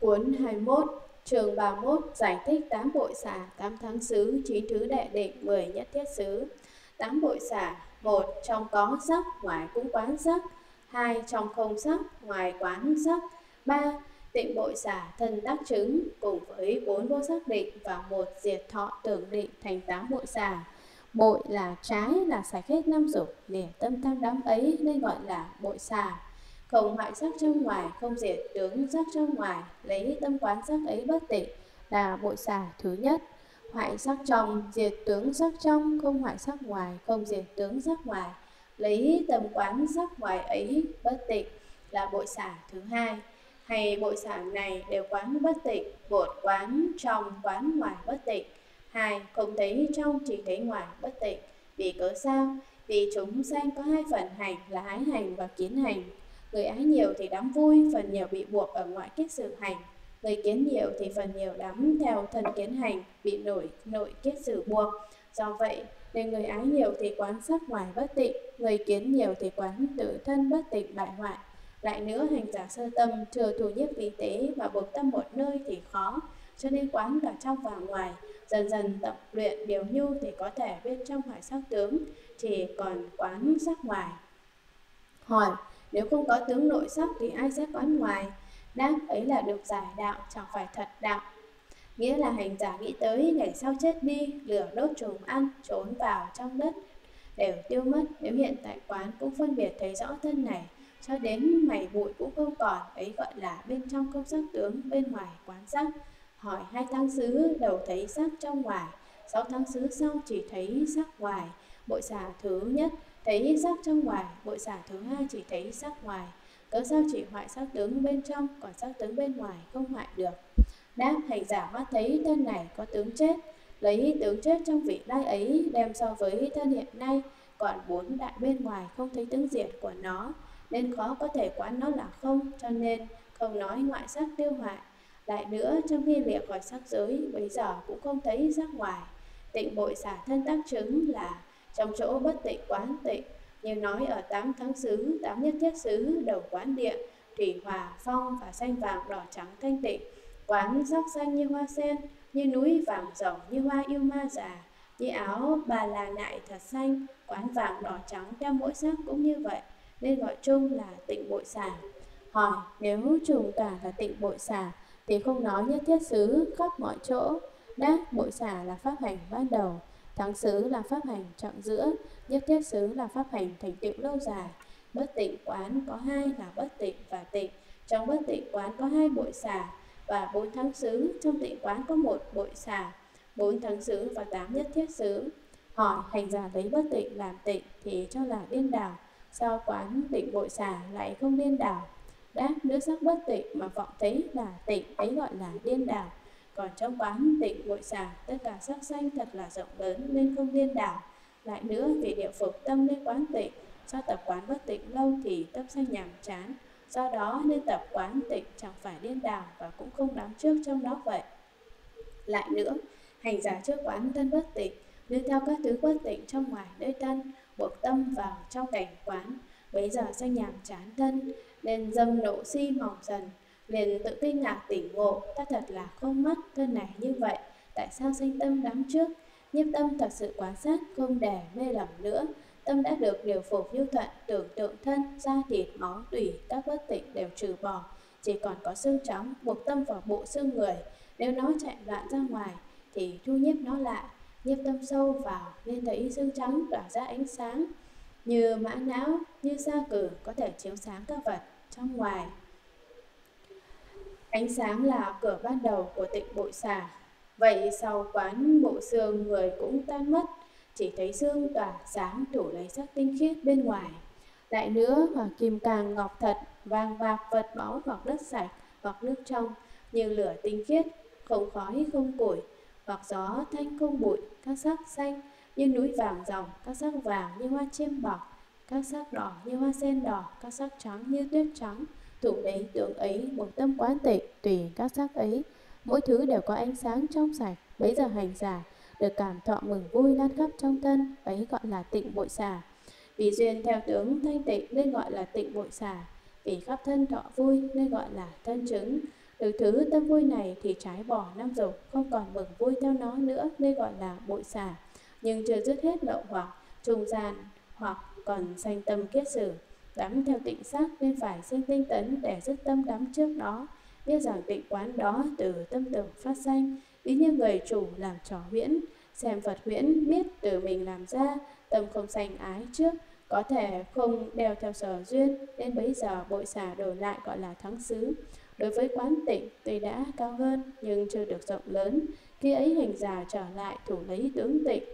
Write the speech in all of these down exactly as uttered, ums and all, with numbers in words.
Cuốn hai mươi mốt, chương ba mươi mốt giải thích tám bội xả, tám tháng xứ, chín thứ đệ định, mười nhất thiết xứ. Tám bội xả: một. Trong có sắc, ngoài cũng quán sắc. Hai. Trong không sắc, ngoài quán sắc. Ba. Tịnh bội xả thân tác chứng, cùng với bốn vô sắc định và một diệt thọ tưởng định thành tám bội xả. Bội là trái, là sạch hết năm dục, lìa tâm tham đắm ấy nên gọi là bội xả. Không hoại sắc trong ngoài, không diệt tướng sắc trong ngoài, lấy tâm quán sắc ấy bất tịnh là bội xả thứ nhất. Hoại sắc trong, diệt tướng sắc trong, không hoại sắc ngoài, không diệt tướng sắc ngoài, lấy tâm quán sắc ngoài ấy bất tịnh là bội xả thứ hai. Hay bội xả này đều quán bất tịnh: một. Quán trong, quán ngoài bất tịnh. Hai. Không thấy trong, chỉ thấy ngoài bất tịnh. Vì cớ sao? Vì chúng sanh có hai phần hành là ái hành và kiến hành. Người ái nhiều thì đắm vui, phần nhiều bị buộc ở ngoại kiết sử hành. Người kiến nhiều thì phần nhiều đắm theo thân kiến hành, bị nổi nội kiết sử buộc. Do vậy nên người ái nhiều thì quán sắc ngoài bất tịnh, người kiến nhiều thì quán tự thân bất tịnh bại hoại. Lại nữa, hành giả sơ tâm chưa thu nhiếp vi tế và buộc tâm một nơi thì khó, cho nên quán cả trong và ngoài. Dần dần tập luyện điều nhu thì có thể bên trong hoại sắc tướng, chỉ còn quán sắc ngoài. Hỏi: nếu không có tướng nội sắc thì ai sẽ quán ngoài? Đáp: ấy là được giải đạo, chẳng phải thật đạo. Nghĩa là hành giả nghĩ tới ngày sau chết đi, lửa đốt trùng ăn, trốn vào trong đất đều tiêu mất. Nếu hiện tại quán cũng phân biệt thấy rõ thân này, cho đến mảy bụi cũng không còn, ấy gọi là bên trong không sắc tướng, bên ngoài quán sắc. Hỏi: hai tháng xứ đầu thấy sắc trong ngoài, sáu tháng xứ sau chỉ thấy sắc ngoài. Bội xả thứ nhất thấy sắc trong ngoài, bội xả thứ hai chỉ thấy sắc ngoài. Cớ sao chỉ hoại sắc tướng bên trong, còn sắc tướng bên ngoài không hoại được? Đáp: hành giả mắt thấy thân này có tướng chết, lấy tướng chết trong vị lai ấy đem so với thân hiện nay, còn bốn đại bên ngoài không thấy tướng diệt của nó, nên khó có thể quán nó là không, cho nên không nói ngoại sắc tiêu hoại. Lại nữa, trong khi lìa khỏi sắc giới, bây giờ cũng không thấy sắc ngoài. Tịnh bội xả thân tác chứng là trong chỗ bất tịnh quán tịnh, như nói ở tám tháng xứ, tám nhất thiết xứ, đầu quán địa, thủy hòa, phong và xanh vàng đỏ trắng thanh tịnh. Quán sắc xanh như hoa sen, như núi vàng rồng, như hoa yêu ma già, như áo bà là nại thật xanh. Quán vàng đỏ trắng theo mỗi sắc cũng như vậy, nên gọi chung là tịnh bội xả. Hỏi: nếu trùng cả là tịnh bội xả thì không nói nhất thiết xứ khắp mọi chỗ. Đáp: bội xả là pháp hành ban đầu, tháng xứ là pháp hành trọng giữa, nhất thiết xứ là pháp hành thành tựu lâu dài. Bất tịnh quán có hai là bất tịnh và tịnh. Trong bất tịnh quán có hai bội xả và bốn tháng xứ, trong tịnh quán có một bội xả, bốn tháng xứ và tám nhất thiết xứ. Hỏi: hành giả lấy bất tịnh làm tịnh thì cho là điên đảo, sao quán tịnh bội xả lại không điên đảo? Đáp: nước sắc bất tịnh mà vọng thấy là tịnh, ấy gọi là điên đảo. Còn trong quán tịnh bội xả, tất cả sắc xanh thật là rộng lớn nên không điên đảo. Lại nữa, vì địa phục tâm nên quán tịnh, do tập quán bất tịnh lâu thì tâm sanh nhàm chán, do đó nên tập quán tịnh chẳng phải điên đảo và cũng không đắm trước trong đó vậy. Lại nữa, hành giả trước quán thân bất tịnh, nên theo các thứ bất tịnh trong ngoài nơi thân, buộc tâm vào trong cảnh quán, bấy giờ sanh nhàm chán thân, nên dâm nộ si mỏng dần, liền tự kinh ngạc tỉnh ngộ, ta thật là không mất thân này như vậy, tại sao sanh tâm đắm trước? Nhiếp tâm thật sự quan sát, không để mê lầm nữa. Tâm đã được điều phục như thuận, tưởng tượng thân, da thịt, máu, tủy, các bất tịnh đều trừ bỏ, chỉ còn có xương trắng, buộc tâm vào bộ xương người. Nếu nó chạy loạn ra ngoài thì thu nhiếp nó lại, nhiếp tâm sâu vào nên thấy xương trắng tỏa ra ánh sáng như mã não, như sa cử, có thể chiếu sáng các vật trong ngoài. Ánh sáng là cửa ban đầu của tịnh bội xả. Vậy sau quán bộ xương người cũng tan mất, chỉ thấy xương tỏa sáng đủ lấy sắc tinh khiết bên ngoài. Lại nữa, hoặc kim cang ngọc thật, vàng bạc vật báu, hoặc đất sạch, hoặc nước trong, như lửa tinh khiết, không khói không củi, hoặc gió thanh không bụi, các sắc xanh như núi vàng ròng, các sắc vàng như hoa chiêm bọc, các sắc đỏ như hoa sen đỏ, các sắc trắng như tuyết trắng. Thủ đấy tướng ấy, buộc tâm quán tịnh, tùy các sắc ấy, mỗi thứ đều có ánh sáng trong sạch. Bấy giờ hành giả được cảm thọ mừng vui lan khắp trong thân, ấy gọi là tịnh bội xả. Vì duyên theo tướng thanh tịnh nên gọi là tịnh bội xả, vì khắp thân thọ vui nên gọi là thân chứng. Được thứ tâm vui này thì trái bỏ năm dục, không còn mừng vui theo nó nữa nên gọi là bội xả. Nhưng chưa dứt hết lậu hoặc, trung gian hoặc còn sanh tâm kiết sử, đắm theo tịnh sắc nên phải sinh tinh tấn để dứt tâm đắm trước đó. Biết rằng tịnh quán đó từ tâm tưởng phát sanh, ví như người chủ làm trò huyễn, xem Phật huyễn biết từ mình làm ra, tâm không sanh ái trước, có thể không đeo theo sở duyên, nên bấy giờ bội xả đổi lại gọi là thắng xứ. Đối với quán tịnh tuy đã cao hơn nhưng chưa được rộng lớn, khi ấy hành giả trở lại thủ lấy tướng tịnh,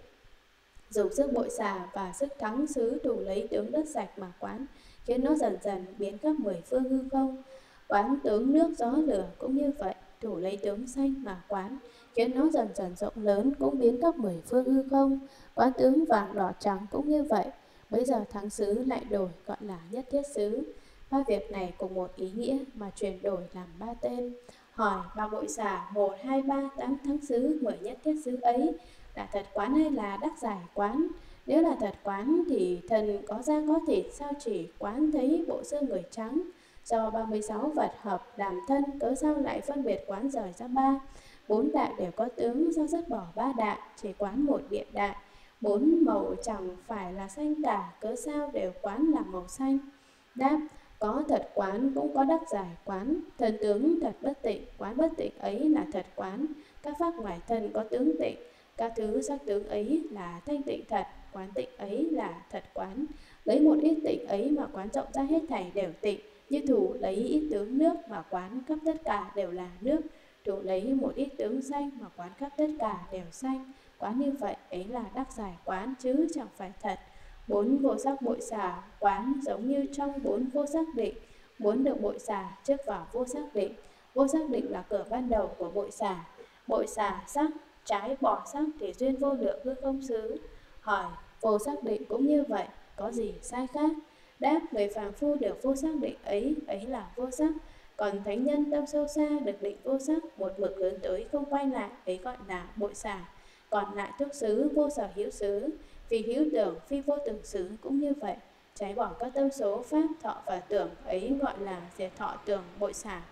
dùng sức bội xả và sức thắng xứ thủ lấy tướng đất sạch mà quán, khiến nó dần dần biến khắp mười phương hư không. Quán tướng nước gió lửa cũng như vậy, thủ lấy tướng xanh mà quán, khiến nó dần dần rộng lớn cũng biến khắp mười phương hư không. Quán tướng vàng đỏ trắng cũng như vậy, bây giờ thắng xứ lại đổi gọi là nhất thiết xứ. Ba việc này cùng một ý nghĩa mà chuyển đổi làm ba tên. Hỏi ba bội xả một hai ba tám thắng xứ mười nhất thiết xứ ấy là thật quán hay là đắc giải quán? Nếu là thật quán thì thần có da có thịt, sao chỉ quán thấy bộ xương người trắng? Do ba mươi sáu vật hợp làm thân, cớ sao lại phân biệt quán rời ra ba? Bốn đại đều có tướng, sao dứt bỏ ba đại, chỉ quán một điện đại. Bốn màu chẳng phải là xanh cả, cớ sao đều quán là màu xanh? Đáp: có thật quán cũng có đắc giải quán. Thần tướng thật bất tịnh, quán bất tịnh ấy là thật quán. Các pháp ngoài thân có tướng tịnh, các thứ sắc tướng ấy là thanh tịnh thật, quán tịnh ấy là thật quán. Lấy một ít tịnh ấy mà quán rộng ra hết thảy đều tịnh, như thủ lấy ít tướng nước mà quán khắp tất cả đều là nước, thủ lấy một ít tướng xanh mà quán khắp tất cả đều xanh. Quán như vậy ấy là đắc giải quán chứ chẳng phải thật. Bốn vô sắc bội xả quán giống như trong bốn vô sắc định. Muốn được bội xả trước vào vô sắc định. Vô sắc định là cửa ban đầu của bội xả. Bội xả sắc, trái bỏ sắc thì duyên vô lượng hư không xứ. Hỏi vô sắc định cũng như vậy, có gì sai khác? Đáp: người phàm phu được vô sắc định ấy, ấy là vô sắc. Còn thánh nhân tâm sâu xa được định vô sắc, một mực hướng tới không quay lại, ấy gọi là bội xả. Còn lại túc xứ vô sở hữu xứ, vì hữu tưởng phi vô tưởng xứ cũng như vậy, trái bỏ các tâm số pháp thọ và tưởng, ấy gọi là diệt thọ tưởng bội xả.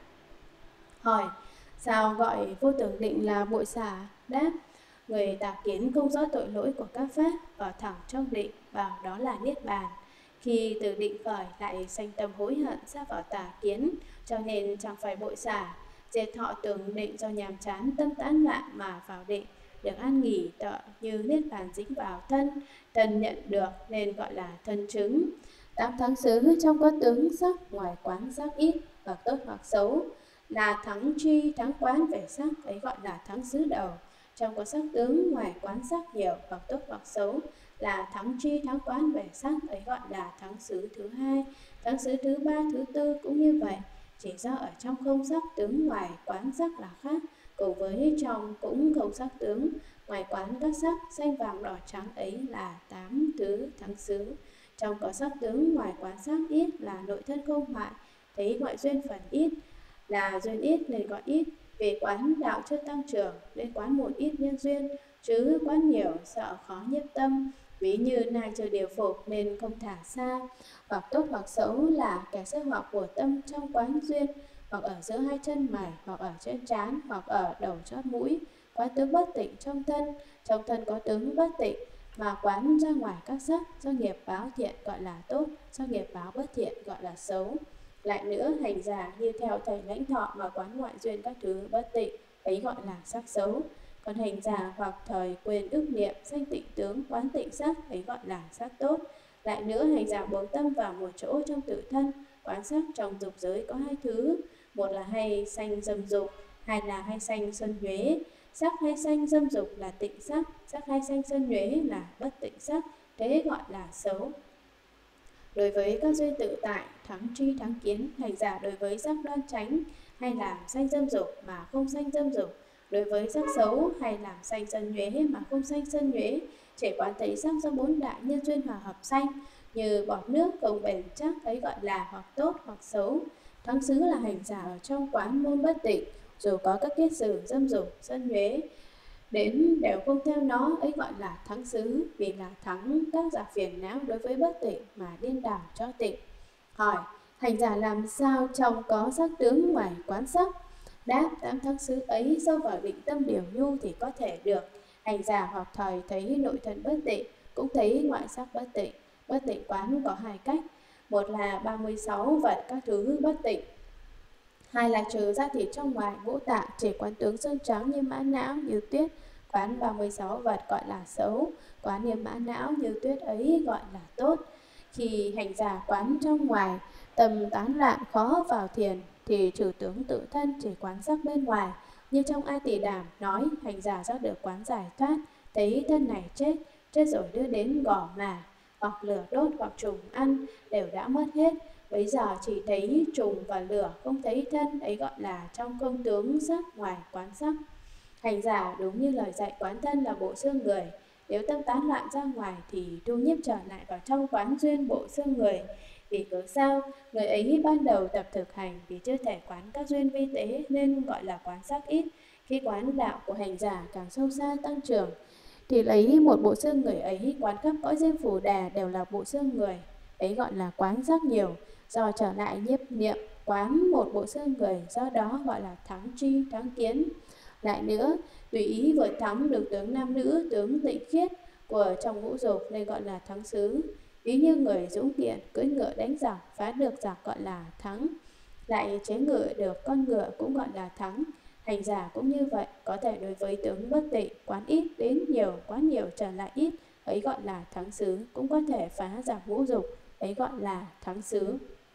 Hỏi sao gọi vô tưởng định là bội xả? Đáp: người tà kiến không rõ tội lỗi của các pháp, vào thẳng trong định, vào đó là niết bàn. Khi từ định khởi lại sanh tâm hối hận ra vào tà kiến, cho nên chẳng phải bội xả. Diệt thọ tưởng định do nhàm chán tâm tán loạn mà vào định, được an nghỉ tợ như niết bàn dính vào thân, thân nhận được nên gọi là thân chứng. Tám thắng xứ trong có tướng sắc, ngoài quán sắc ít, hoặc tốt hoặc xấu, là thắng tri thắng quán về sắc, ấy gọi là thắng xứ đầu. Trong có sắc tướng, ngoài quán sắc nhiều, hoặc tốt hoặc xấu, là thắng tri thắng quán về sắc, ấy gọi là thắng xứ thứ hai. Thắng xứ thứ ba, thứ tư cũng như vậy, chỉ do ở trong không sắc tướng, ngoài quán sắc là khác, cùng với trong cũng không sắc tướng, ngoài quán các sắc xanh vàng đỏ trắng, ấy là tám thứ thắng xứ. Trong có sắc tướng, ngoài quán sắc ít, là nội thân không hoại, thấy ngoại duyên phần ít, là duyên ít nên gọi ít. Về quán đạo chưa tăng trưởng nên quán một ít nhân duyên, chứ quán nhiều sợ khó nhiếp tâm, ví như nai chưa điều phục nên không thả xa. Hoặc tốt hoặc xấu là kẻ sẽ hoặc của tâm trong quán duyên, hoặc ở giữa hai chân mày, hoặc ở trên trán, hoặc ở đầu chót mũi. Quán tướng bất tịnh trong thân, trong thân có tướng bất tịnh, mà quán ra ngoài các sắc, do nghiệp báo thiện gọi là tốt, do nghiệp báo bất thiện gọi là xấu. Lại nữa, hành giả như theo thầy lãnh thọ mà quán ngoại duyên các thứ bất tịnh, ấy gọi là sắc xấu. Còn hành giả hoặc thời quên ức niệm sanh tịnh tướng quán tịnh sắc, ấy gọi là sắc tốt. Lại nữa, hành giả buông tâm vào một chỗ trong tự thân, quán sắc trong dục giới có hai thứ, một là hay sanh dâm dục, hai là hay sanh xuân nhuế. Sắc hay sanh dâm dục là tịnh sắc, sắc hay sanh xuân nhuế là bất tịnh sắc, thế gọi là xấu. Đối với các duyên tự tại, thắng tri thắng kiến, hành giả đối với sắc đoan chánh hay làm sanh dâm dục mà không sanh dâm dục, đối với sắc xấu hay làm sanh sân nhuế mà không sanh sân nhuế, chỉ quán thấy sắc do bốn đại nhân duyên hòa hợp sanh, như bọt nước không bền chắc, ấy gọi là hoặc tốt hoặc xấu. Thắng xứ là hành giả ở trong quán môn bất tịnh, dù có các kiết sử dâm dục, sân nhuế đến đều không theo nó, ấy gọi là thắng xứ, vì là thắng các giả phiền não đối với bất tịnh mà điên đảo cho tịnh. Hỏi hành giả làm sao trong có sắc tướng ngoài quán sắc? Đáp: tám tháng xứ ấy sâu vào định tâm điều nhu thì có thể được. Hành giả hoặc thời thấy nội thân bất tịnh, cũng thấy ngoại sắc bất tịnh. Bất tịnh quán có hai cách: một là ba mươi sáu vật các thứ bất tịnh, hai là trừ ra thịt trong ngoài ngũ tạng, chỉ quán tướng xương trắng như mã não như tuyết. Quán ba mươi sáu vật gọi là xấu, quán như mã não như tuyết ấy gọi là tốt. Khi hành giả quán trong ngoài, tâm tán loạn khó vào thiền, thì trừ tướng tự thân, chỉ quán sắc bên ngoài. Như trong A Tỳ Đàm nói, hành giả do được quán giải thoát, thấy thân này chết, chết rồi đưa đến gỏ mà, hoặc lửa đốt hoặc trùng ăn, đều đã mất hết. Bây giờ chỉ thấy trùng và lửa, không thấy thân, ấy gọi là trong công tướng sắc ngoài quán sắc. Hành giả đúng như lời dạy quán thân là bộ xương người. Nếu tâm tán loạn ra ngoài thì thu nhiếp trở lại vào trong quán duyên bộ xương người. Vì cớ sao? Người ấy ban đầu tập thực hành vì chưa thể quán các duyên vi tế nên gọi là quán sắc ít. Khi quán đạo của hành giả càng sâu xa tăng trưởng, thì lấy một bộ xương người ấy quán khắp cõi diêm phù đà đều là bộ xương người, ấy gọi là quán sắc nhiều. Do trở lại nhiếp niệm quán một bộ xương người, do đó gọi là thắng tri, thắng kiến. Lại nữa, tùy ý vượt thắng được tướng nam nữ, tướng tịnh khiết của trong ngũ dục nên gọi là thắng xứ. Ví như người dũng kiện cưỡi ngựa đánh giặc, phá được giặc gọi là thắng. Lại chế ngự được con ngựa cũng gọi là thắng. Hành giả cũng như vậy, có thể đối với tướng bất tịnh quán ít đến nhiều, quán nhiều trở lại ít, ấy gọi là thắng xứ. Cũng có thể phá giặc ngũ dục, ấy gọi là thắng xứ.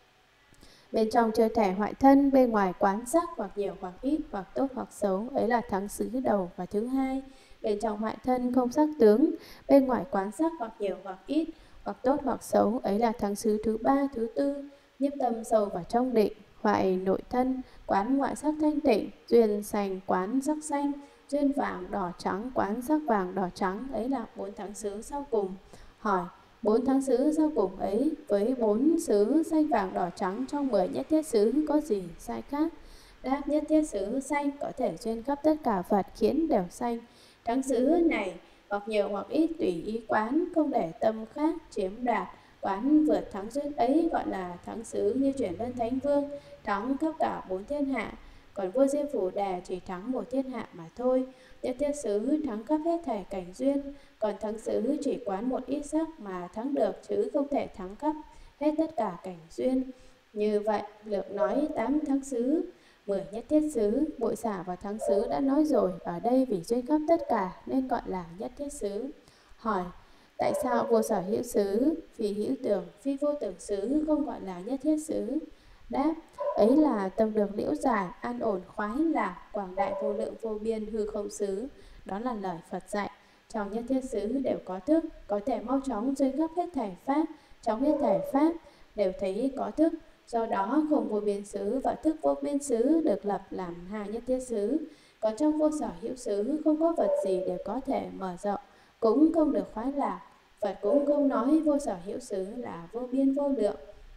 Bên trong chưa thể hoại thân, bên ngoài quán sắc hoặc nhiều hoặc ít, hoặc tốt hoặc xấu, ấy là thắng xứ đầu và thứ hai. Bên trong hoại thân không sắc tướng, bên ngoài quán sắc hoặc nhiều hoặc ít, hoặc tốt hoặc xấu, ấy là thắng xứ thứ ba, thứ tư. Nhiếp tâm sâu vào trong định, hoại nội thân, quán ngoại sắc thanh tịnh, duyên xanh quán sắc xanh, duyên vàng đỏ trắng quán sắc vàng đỏ trắng, ấy là bốn thắng xứ sau cùng. Hỏi: bốn thắng xứ sau cùng ấy với bốn xứ xanh vàng đỏ trắng trong mười nhất thiết xứ có gì sai khác? Đáp: nhất thiết xứ xanh có thể duyên khắp tất cả Phật khiến đều xanh. Thắng xứ này hoặc nhiều hoặc ít tùy ý quán, không để tâm khác chiếm đoạt. Quán vượt thắng duyên ấy gọi là thắng xứ. Như chuyển Luân Thánh Vương thắng khắp cả bốn thiên hạ, còn vua Diêm Phù Đà chỉ thắng một thiên hạ mà thôi. Nhất thiết xứ thắng khắp hết thảy cảnh duyên, còn thắng xứ chỉ quán một ít sắc mà thắng được, chứ không thể thắng khắp hết tất cả cảnh duyên. Như vậy lược nói tám thắng xứ, mười nhất thiết xứ. Bội xả và thắng xứ đã nói rồi, ở đây vì duyên khắp tất cả nên gọi là nhất thiết xứ. Hỏi: tại sao vô sở hữu xứ, phi hữu tưởng, phi vô tưởng xứ không gọi là nhất thiết xứ? Đáp: ấy là tâm được liễu giải, an ổn khoái lạc, quảng đại vô lượng vô biên hư không xứ. Đó là lời Phật dạy. Trong nhất thiết xứ đều có thức, có thể mau chóng duyên khắp hết thảy pháp. Trong hết thảy pháp đều thấy có thức, do đó không vô biên xứ và thức vô biên xứ được lập làm hai nhất thiết xứ. Còn trong vô sở hữu xứ không có vật gì đều có thể mở rộng, cũng không được khoái lạc. Phật cũng không nói vô sở hữu xứ là vô biên vô lượng,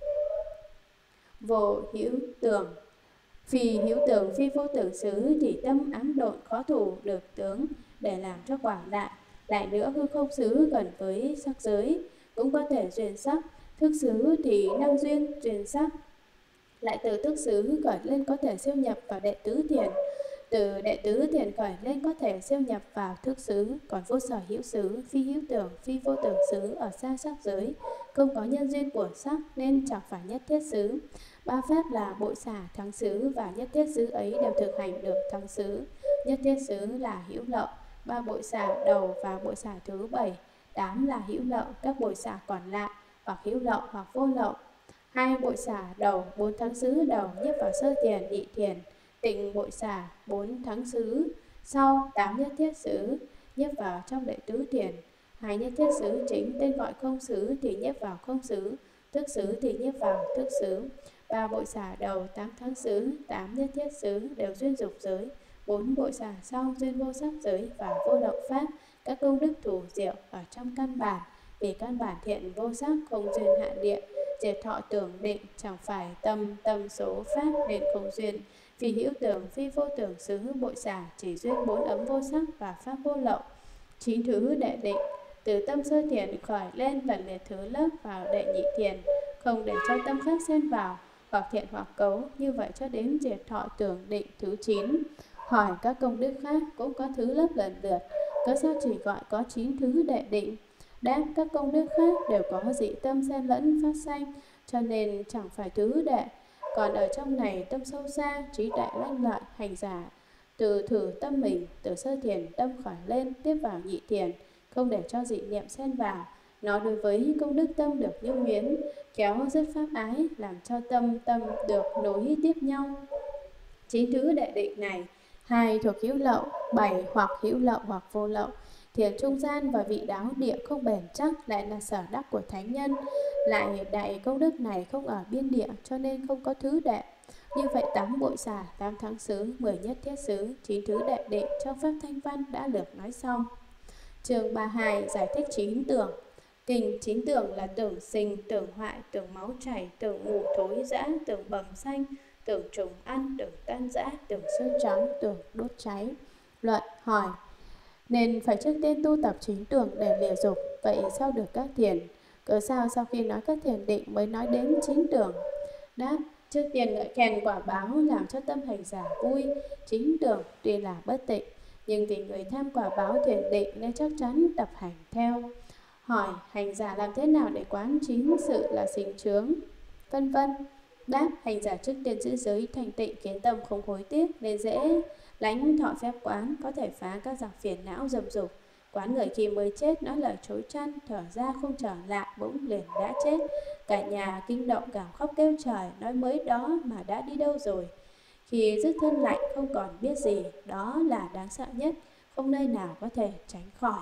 vô hữu tưởng, phi hữu tưởng, phi vô tưởng xứ thì tâm ám độn khó thủ được tướng để làm cho quảng đại. Lại nữa, hư không xứ gần với sắc giới, cũng có thể duyên sắc. Thức xứ thì năng duyên duyên sắc. Lại từ thức xứ khởi lên có thể siêu nhập vào đệ tứ thiền, từ đệ tứ thiền khởi lên có thể siêu nhập vào thức xứ. Còn vô sở hữu xứ, phi hữu tưởng, phi vô tưởng xứ ở xa sắc giới, không có nhân duyên của sắc nên chẳng phải nhất thiết xứ. Ba pháp là bội xả, thắng xứ và nhất thiết xứ ấy đều thực hành được thắng xứ. Nhất thiết xứ là hữu lậu, ba bội xả đầu và bội xả thứ bảy, tám là hữu lậu, các bội xả còn lại hoặc hữu lậu hoặc vô lậu. Hai bội xả đầu, bốn thắng xứ đầu nhiếp vào sơ thiền, nhị thiền. Tịnh bội xả, bốn thắng xứ sau, tám nhất thiết xứ nhiếp vào trong đệ tứ thiền. Hai nhất thiết xứ chính tên gọi không xứ thì nhiếp vào không xứ, thức xứ thì nhiếp vào thức xứ. Ba bội xả đầu, tám thắng xứ, tám nhất thiết xứ đều duyên dục giới. Bốn bội xả sau duyên vô sắc giới và vô lậu pháp. Các công đức thủ diệu ở trong căn bản, vì căn bản thiện vô sắc không duyên hạ địa, diệt thọ tưởng định chẳng phải tâm tâm số pháp nên không duyên. Vì hữu tưởng, phi vô tưởng xứ bội xả chỉ duyên bốn ấm vô sắc và pháp vô lậu. Chín thứ đệ định, từ tâm sơ thiền khởi lên lần liệt thứ lớp vào đệ nhị thiền, không để cho tâm khác xen vào. hoặc thiện hoặc cấu, như vậy cho đến diệt thọ tưởng định thứ chín. Hỏi các công đức khác cũng có thứ lớp lần lượt, cớ sao chỉ gọi có chín thứ đệ định? Đáp, các công đức khác đều có dị tâm xen lẫn phát sanh, cho nên chẳng phải thứ đệ. Còn ở trong này tâm sâu xa, trí tuệ lanh lợi, hành giả từ thử tâm mình, từ sơ thiền tâm khởi lên, tiếp vào nhị thiền, không để cho dị niệm xen vào. Nó đối với công đức tâm được như miến, kéo dứt pháp ái, làm cho tâm tâm được nối tiếp nhau. Chín thứ đệ định này, hai thuộc hữu lậu, bảy hoặc hữu lậu hoặc vô lậu. Thiền trung gian và vị đáo địa không bền chắc lại là sở đắc của thánh nhân. Lại đại công đức này không ở biên địa, cho nên không có thứ đệ. Như vậy tám bội xả, tám tháng xứ, mười nhất thiết xứ, chín thứ đệ định trong pháp thanh văn đã được nói xong. Chương ba mươi hai giải thích chín tưởng. Kinh chín tưởng là tưởng sinh, tưởng hoại, tưởng máu chảy, tưởng mù thối rã, tưởng bầm xanh, tưởng trùng ăn, tưởng tan rã, tưởng sơn trắng, tưởng đốt cháy. Luận hỏi: nên phải trước tiên tu tập chín tưởng để lìa dục, vậy sao được các thiền? Cớ sao sau khi nói các thiền định mới nói đến chín tưởng? Đáp: trước tiên ngợi khen quả báo làm cho tâm hành giả vui. Chín tưởng tuy là bất tịnh, nhưng vì người tham quả báo thiền định nên chắc chắn tập hành theo. Hỏi: hành giả làm thế nào để quán chín sự là sinh chướng, vân vân. Đáp: hành giả trước tiên giữ giới thành tịnh, kiến tâm không hối tiếc, nên dễ lãnh thọ phép quán, có thể phá các giặc phiền não dầm dục. Quán người khi mới chết nói lời chối chăn, thở ra không trở lại, bỗng liền đã chết. Cả nhà kinh động gào khóc kêu trời, nói mới đó mà đã đi đâu rồi. Khi dứt thân lạnh không còn biết gì, đó là đáng sợ nhất, không nơi nào có thể tránh khỏi.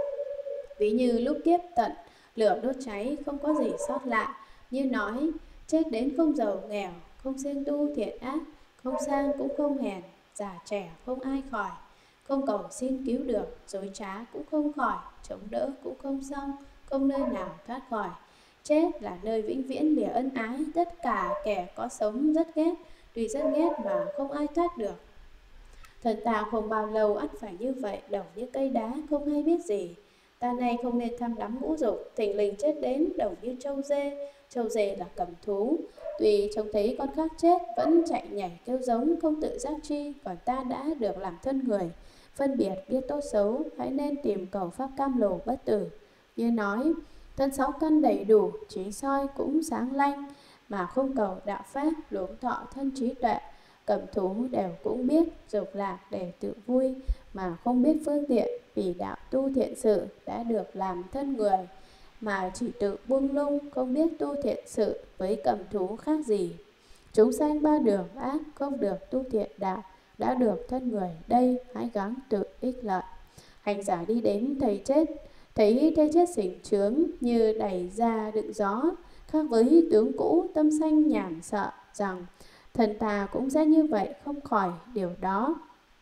Ví như lúc kiếp tận, lửa đốt cháy không có gì sót lại, như nói chết đến không giàu nghèo, không siêng tu thiện ác, không sang cũng không hèn, già trẻ không ai khỏi, không cầu xin cứu được, dối trá cũng không khỏi, chống đỡ cũng không xong, không nơi nào thoát khỏi. Chết là nơi vĩnh viễn lìa ân ái, tất cả kẻ có sống rất ghét, tuy rất ghét mà không ai thoát được. Thần ta không bao lâu ắt phải như vậy, đầu như cây đá không hay biết gì. Ta này không nên tham đắm ngũ dục, thình lình chết đến đầu như trâu dê. Trâu dê là cầm thú, tuy trông thấy con khác chết vẫn chạy nhảy kêu giống không tự giác chi. Còn ta đã được làm thân người, phân biệt biết tốt xấu, hãy nên tìm cầu pháp cam lồ bất tử. Như nói thân sáu căn đầy đủ, trí soi cũng sáng lanh, mà không cầu đạo pháp, luống thọ thân trí tuệ. Cầm thú đều cũng biết dục lạc để tự vui, mà không biết phương tiện, vì đạo tu thiện sự đã được làm thân người, mà chỉ tự buông lung, không biết tu thiện sự, với cầm thú khác gì. Chúng sanh ba đường ác, không được tu thiện đạo, đã được thân người, đây hãy gắng tự ích lợi. Hành giả đi đến thầy chết, thấy thầy chết xỉnh chướng như đẩy ra đựng gió, khác với tướng cũ tâm sanh nhảm sợ rằng thần ta cũng sẽ như vậy, không khỏi điều đó.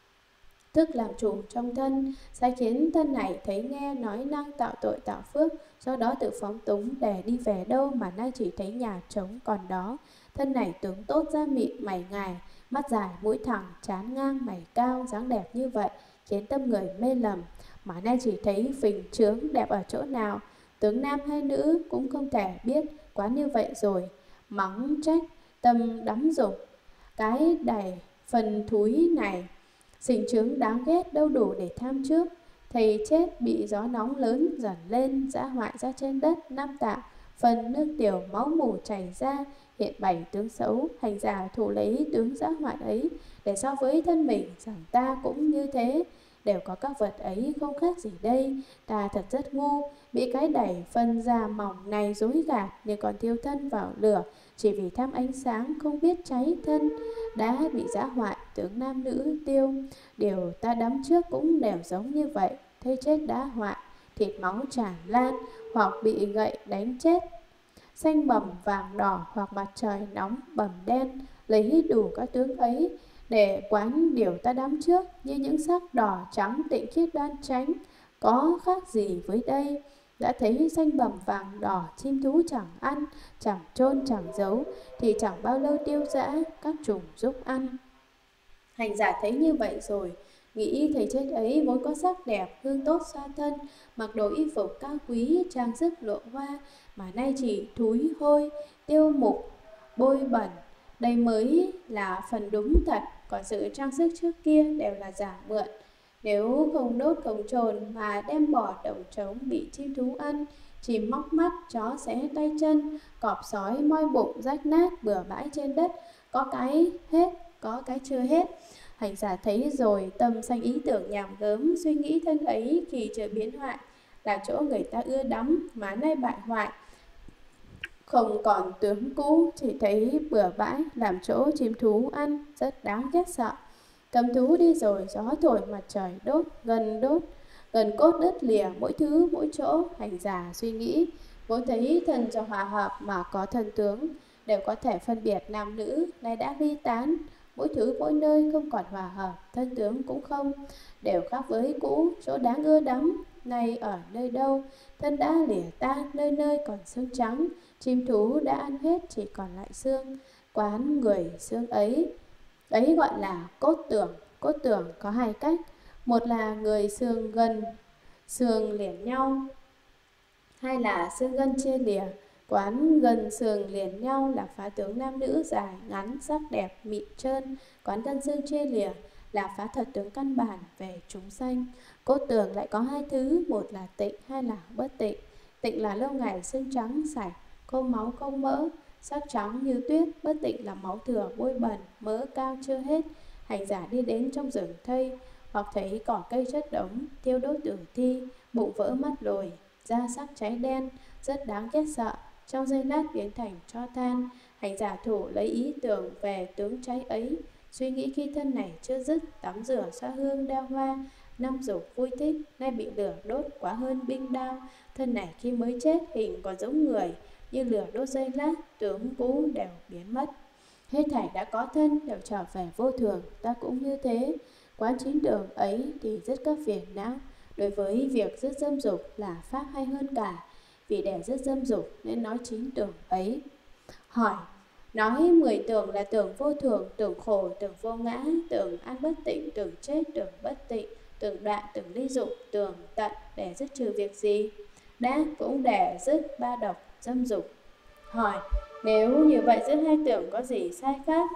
Tức làm chủ trong thân, sẽ khiến thân này thấy nghe nói năng tạo tội tạo phước, do đó tự phóng túng để đi về đâu mà nay chỉ thấy nhà trống còn đó. Thân này tướng tốt da mịn mày ngài, mắt dài mũi thẳng, trán ngang mày cao, dáng đẹp như vậy khiến tâm người mê lầm, mà nay chỉ thấy phình trướng đẹp ở chỗ nào, tướng nam hay nữ cũng không thể biết. Quá như vậy rồi mắng trách tâm đắm dục, cái đầy phần thúi này xình chướng đáng ghét đâu đủ để tham trước. Thầy chết bị gió nóng lớn dần lên, dã hoại ra trên đất năm tạ, phần nước tiểu máu mủ chảy ra, hiện bảy tướng xấu. Hành giả thủ lấy tướng dã hoại ấy để so với thân mình, rằng ta cũng như thế, đều có các vật ấy không khác gì đây. Ta thật rất ngu, bị cái đẩy phân da mỏng này dối gạt, nhưng còn thiêu thân vào lửa, chỉ vì tham ánh sáng không biết cháy thân, đã bị dã hoại tướng nam nữ tiêu. Điều ta đắm trước cũng đều giống như vậy, thấy chết đã hoại, thịt máu tràn lan, hoặc bị gậy đánh chết, xanh bầm vàng đỏ, hoặc mặt trời nóng bầm đen. Lấy đủ các tướng ấy để quán điều ta đắm trước, như những sắc đỏ trắng tịnh khiết đoan chánh, có khác gì với đây. Đã thấy xanh bầm vàng đỏ, chim thú chẳng ăn, chẳng chôn chẳng giấu, thì chẳng bao lâu tiêu dã, các trùng giúp ăn. Hành giả thấy như vậy rồi, nghĩ thầy chết ấy vốn có sắc đẹp, hương tốt xoa thân, mặc đồ y phục cao quý, trang sức lộ hoa, mà nay chỉ thúi hôi, tiêu mục, bôi bẩn, Đây mới là phần đúng thật, còn sự trang sức trước kia đều là giả mượn. Nếu không đốt cổng trồn mà đem bỏ đồng trống bị chim thú ăn, chim móc mắt, chó xé tay chân, cọp sói moi bụng rách nát bừa bãi trên đất, có cái hết, có cái chưa hết. Hành giả thấy rồi tâm sanh ý tưởng nhảm gớm, suy nghĩ thân ấy khi chưa biến hoại, là chỗ người ta ưa đắm mà nay bại hoại. Không còn tướng cũ, chỉ thấy bừa bãi làm chỗ chim thú ăn, rất đáng ghét sợ. Cầm thú đi rồi gió thổi mặt trời đốt, gần đốt, gần cốt đứt lìa mỗi thứ mỗi chỗ. Hành giả suy nghĩ, vốn thấy thân cho hòa hợp mà có thân tướng, đều có thể phân biệt nam nữ, nay đã ly tán. Mỗi thứ mỗi nơi không còn hòa hợp, thân tướng cũng không, đều khác với cũ, chỗ đáng ưa đắm. Nay ở nơi đâu, thân đã lìa tan, nơi nơi còn xương trắng, chim thú đã ăn hết chỉ còn lại xương, quán người xương ấy. Ấy gọi là cốt tưởng. Cốt tưởng có hai cách, một là người xương gần, xương liền nhau, hai là xương gân chia lìa. Quán gần xương liền nhau là phá tướng nam nữ dài, ngắn, sắc đẹp, mịn, trơn. Quán gân xương chia lìa là phá thật tướng căn bản về chúng sanh. Cốt tưởng lại có hai thứ, một là tịnh, hai là bất tịnh. Tịnh là lâu ngày xương trắng, sạch, không máu không mỡ, sắc trắng như tuyết. Bất tịnh là máu thừa, bôi bẩn, mỡ cao chưa hết. Hành giả đi đến trong rừng thây, hoặc thấy cỏ cây chất đống, thiêu đốt tử thi, bụng vỡ mắt lồi, da sắc cháy đen, rất đáng ghét sợ, trong giây lát biến thành tro than. Hành giả thủ lấy ý tưởng về tướng cháy ấy, suy nghĩ khi thân này chưa dứt, tắm rửa xoa hương đeo hoa, năm dục vui thích, nay bị lửa đốt quá hơn binh đao. Thân này khi mới chết hình còn giống người, như lửa đốt giây lát, tướng cũ đều biến mất. Hết thảy đã có thân đều trở về vô thường, ta cũng như thế. Quán chín tưởng ấy thì dứt các phiền não. Đối với việc dứt dâm dục là pháp hay hơn cả, vì để dứt dâm dục nên nói chín tưởng ấy. Hỏi, nói mười tưởng là tưởng vô thường, tưởng khổ, tưởng vô ngã, tưởng ăn bất tịnh, tưởng chết, tưởng bất tịnh, tưởng đoạn, tưởng ly dục, tưởng tận, để dứt trừ việc gì? Đáp, cũng để dứt ba độc dâm dục. Hỏi, nếu như vậy dứt hai tưởng có gì sai khác?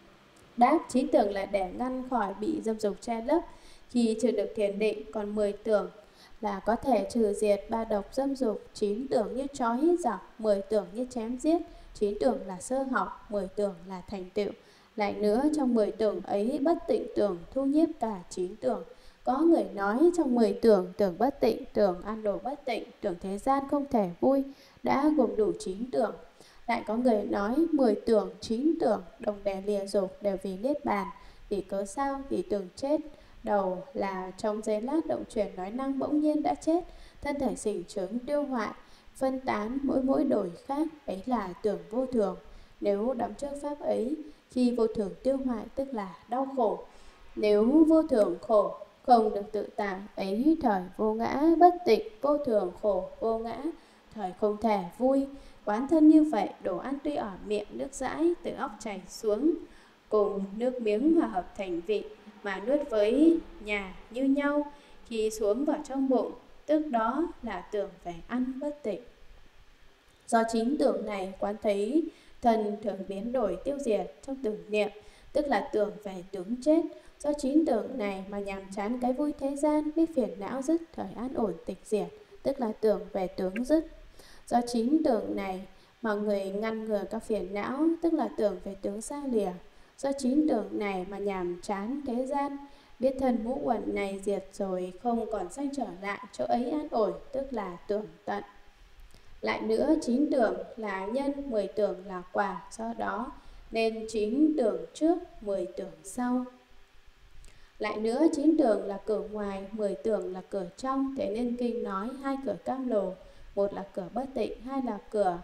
Đáp, chín tưởng là để ngăn khỏi bị dâm dục che lấp khi chưa được thiền định, còn mười tưởng là có thể trừ diệt ba độc dâm dục. Chín tưởng như trói hít giặc, mười tưởng như chém giết. Chín tưởng là sơ học, mười tưởng là thành tựu. Lại nữa, trong mười tưởng ấy bất tịnh tưởng thu nhiếp cả chín tưởng. Có người nói trong mười tưởng, tưởng bất tịnh, tưởng ăn đồ bất tịnh, tưởng thế gian không thể vui, đã gồm đủ chín tưởng. Lại có người nói mười tưởng, chín tưởng đồng đè lìa dục đều vì niết bàn. Vì cớ sao? Vì tưởng chết đầu là trong giây lát động chuyển nói năng bỗng nhiên đã chết, thân thể sinh chứng tiêu hoại, phân tán mỗi mỗi đổi khác, ấy là tưởng vô thường. Nếu đắm trước pháp ấy, khi vô thường tiêu hoại tức là đau khổ. Nếu vô thường khổ không được tự tại, ấy thời vô ngã bất tịnh, vô thường khổ vô ngã, thời không thể vui. Quán thân như vậy, đồ ăn tuy ở miệng nước dãi từ óc chảy xuống, cùng nước miếng hòa hợp thành vị, mà nuốt với nhà như nhau, khi xuống vào trong bụng, tức đó là tưởng về ăn bất tịnh. Do chính tưởng này quán thấy thân thường biến đổi tiêu diệt trong tưởng niệm, tức là tưởng về tướng chết. Do chính tưởng này mà nhàm chán cái vui thế gian, biết phiền não dứt, thời an ổn tịch diệt, tức là tưởng về tướng dứt. Do chính tưởng này mà người ngăn ngừa các phiền não, tức là tưởng về tướng xa lìa. Do chính tưởng này mà nhàm chán thế gian, biết thân ngũ uẩn này diệt rồi không còn sanh trở lại, chỗ ấy an ổn, tức là tưởng tận. Lại nữa, chín tưởng là nhân, mười tưởng là quả, do đó nên chín tưởng trước, mười tưởng sau. Lại nữa, chín tưởng là cửa ngoài, mười tưởng là cửa trong, thế nên kinh nói hai cửa cam lồ, một là cửa bất tịnh, hai là cửa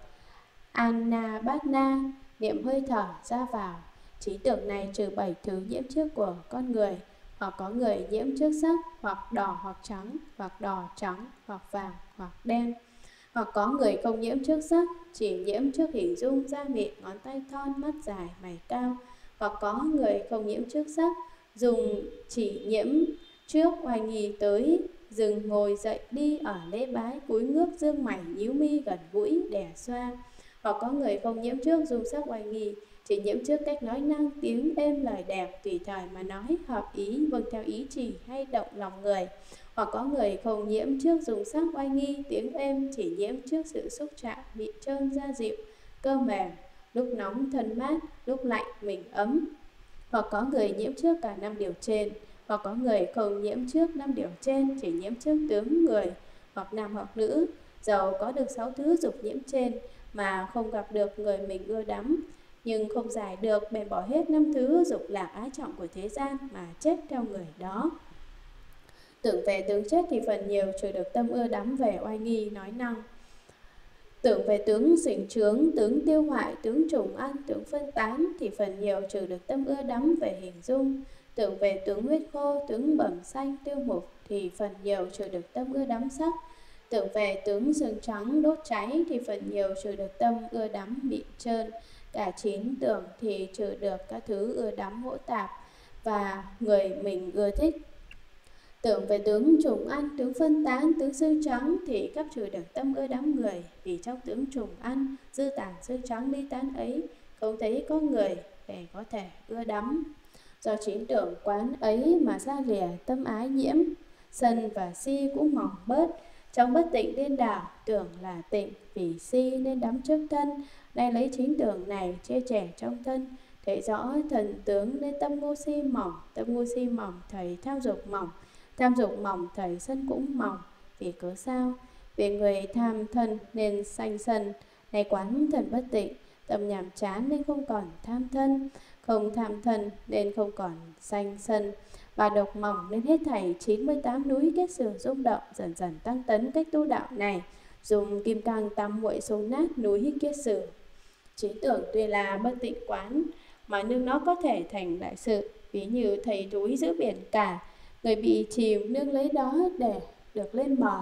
Anabhatna, niệm hơi thở ra vào. Chín tưởng này trừ bảy thứ nhiễm trước của con người, hoặc có người nhiễm trước sắc, hoặc đỏ hoặc trắng, hoặc đỏ trắng, hoặc vàng, hoặc đen. Hoặc có người không nhiễm trước sắc, chỉ nhiễm trước hình dung, da mịn, ngón tay thon, mắt dài, mày cao. Hoặc có người không nhiễm trước sắc, dùng chỉ nhiễm trước oai nghi tới, dừng ngồi dậy đi ở lễ bái, cúi ngước dương mày, nhíu mi, gần gũi, đẻ xoa. Hoặc có người không nhiễm trước dùng sắc oai nghi, Chỉ nhiễm trước cách nói năng, tiếng êm lời đẹp, tùy thời mà nói, hợp ý, vâng theo ý chỉ hay động lòng người. Hoặc có người không nhiễm trước dùng sắc oai nghi, tiếng êm, chỉ nhiễm trước sự xúc chạm, mịn trơn da dịu, cơ mềm, lúc nóng thân mát, lúc lạnh mình ấm. Hoặc có người nhiễm trước cả năm điều trên, hoặc có người không nhiễm trước năm điều trên, chỉ nhiễm trước tướng người, hoặc nam hoặc nữ. Dầu có được sáu thứ dục nhiễm trên mà không gặp được người mình ưa đắm, nhưng không giải được bèn bỏ hết năm thứ dục lạc ái trọng của thế gian mà chết theo người đó. Tưởng về tướng chết thì phần nhiều trừ được tâm ưa đắm về oai nghi nói năng. Tưởng về tướng sình trướng, tướng tiêu hoại, tướng trùng ăn, tướng phân tán thì phần nhiều trừ được tâm ưa đắm về hình dung. Tưởng về tướng huyết khô, tướng bẩm xanh, tiêu mục thì phần nhiều trừ được tâm ưa đắm sắc. Tưởng về tướng sừng trắng đốt cháy thì phần nhiều trừ được tâm ưa đắm mịn trơn. Cả chín tưởng thì trừ được các thứ ưa đắm hỗn tạp và người mình ưa thích. Tưởng về tướng trùng ăn, tướng phân tán, tướng xương trắng thì cấp trừ được tâm ưa đắm người, vì trong tướng trùng ăn, dư tản xương trắng ly tán ấy, không thấy có người để có thể ưa đắm. Do chín tưởng quán ấy mà ra lìa tâm ái nhiễm, sân và si cũng mỏng bớt. Trong bất tịnh điên đảo, tưởng là tịnh, vì si nên đắm trước thân. Nay lấy chín tưởng này che chẻ trong thân, thấy rõ thần tướng nên tâm ngu si mỏng, tâm ngu si mỏng thấy tham dục mỏng, tham dục mỏng thấy sân cũng mỏng. Vì cớ sao? Vì người tham thân nên sanh sân. Này quán thần bất tịnh, tâm nhàm chán nên không còn tham thân, không tham thân nên không còn sanh sân. Và độc mỏng nên hết thảy chín mươi tám núi kết sử rung động, dần dần tăng tấn cách tu đạo này, dùng kim cang tam muội xô nát núi kết sử. Trí tưởng tuy là bất tịnh quán, mà nhưng nó có thể thành đại sự. Ví như thầy thúi giữa biển cả, người bị chìm nương lấy đó để được lên bờ.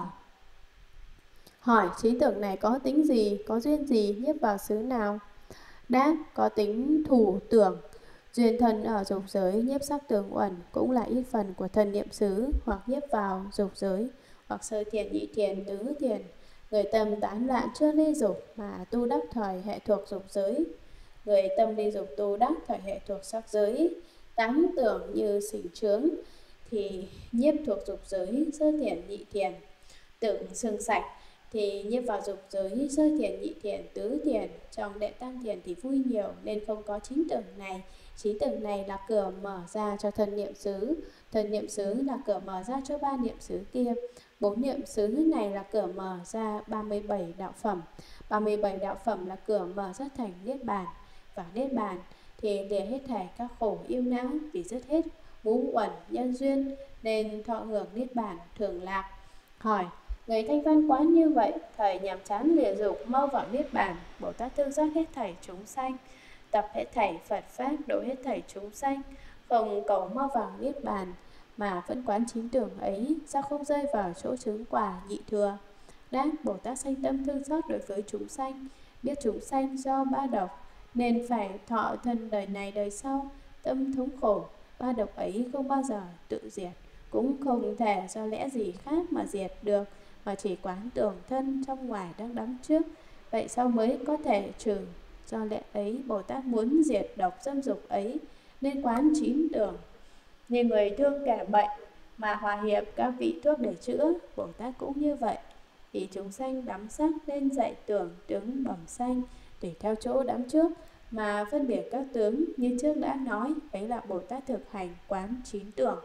Hỏi trí tưởng này có tính gì, có duyên gì, nhiếp vào xứ nào? Đáp, có tính thủ tưởng. Duyên thân ở dục giới, nhiếp sắc tường uẩn cũng là ít phần của thần niệm xứ, hoặc nhiếp vào dục giới, hoặc sơ thiền, nhị thiền, tứ thiền. Người tâm tán loạn chưa ly dục mà tu đắc thời hệ thuộc dục giới. Người tâm ly dục tu đắc thời hệ thuộc sắc giới. Tán tưởng như sình trướng thì nhiếp thuộc dục giới, sơ thiền, nhị thiền. Tưởng sương sạch thì nhiếp vào dục giới, sơ thiền, nhị thiền, tứ thiền. Trong đệ tam thiền thì vui nhiều nên không có chín tưởng này. Chín tưởng này là cửa mở ra cho thân niệm xứ, thân niệm xứ là cửa mở ra cho ba niệm xứ kia. Bốn niệm xứ này là cửa mở ra ba mươi bảy đạo phẩm. ba mươi bảy đạo phẩm là cửa mở ra thành niết bàn. Và niết bàn thì lìa hết thảy các khổ yêu não, vì dứt hết ngũ uẩn nhân duyên nên thọ hưởng niết bàn thường lạc. Hỏi, người thanh văn quán như vậy, thời nhàm chán lìa dục mau vào niết bàn, Bồ Tát thương giác hết thảy chúng sanh, tập hết thảy Phật pháp, độ hết thảy chúng sanh, không cầu mau vào niết bàn mà vẫn quán chín tưởng ấy, sao không rơi vào chỗ chứng quả nhị thừa? Đáp, Bồ Tát sanh tâm thương xót đối với chúng sanh, biết chúng sanh do ba độc nên phải thọ thân đời này đời sau, tâm thống khổ. Ba độc ấy không bao giờ tự diệt, cũng không thể do lẽ gì khác mà diệt được, mà chỉ quán tưởng thân trong ngoài đang đắm trước. Vậy sao mới có thể trừ? Do lẽ ấy Bồ Tát muốn diệt độc dâm dục ấy nên quán chín tưởng. Như người thương kẻ bệnh mà hòa hiệp các vị thuốc để chữa, Bồ Tát cũng như vậy. Vì chúng sanh đắm sắc nên dạy tưởng tướng bẩm sanh, tùy theo chỗ đắm trước mà phân biệt các tướng như trước đã nói, ấy là Bồ Tát thực hành quán chín tưởng.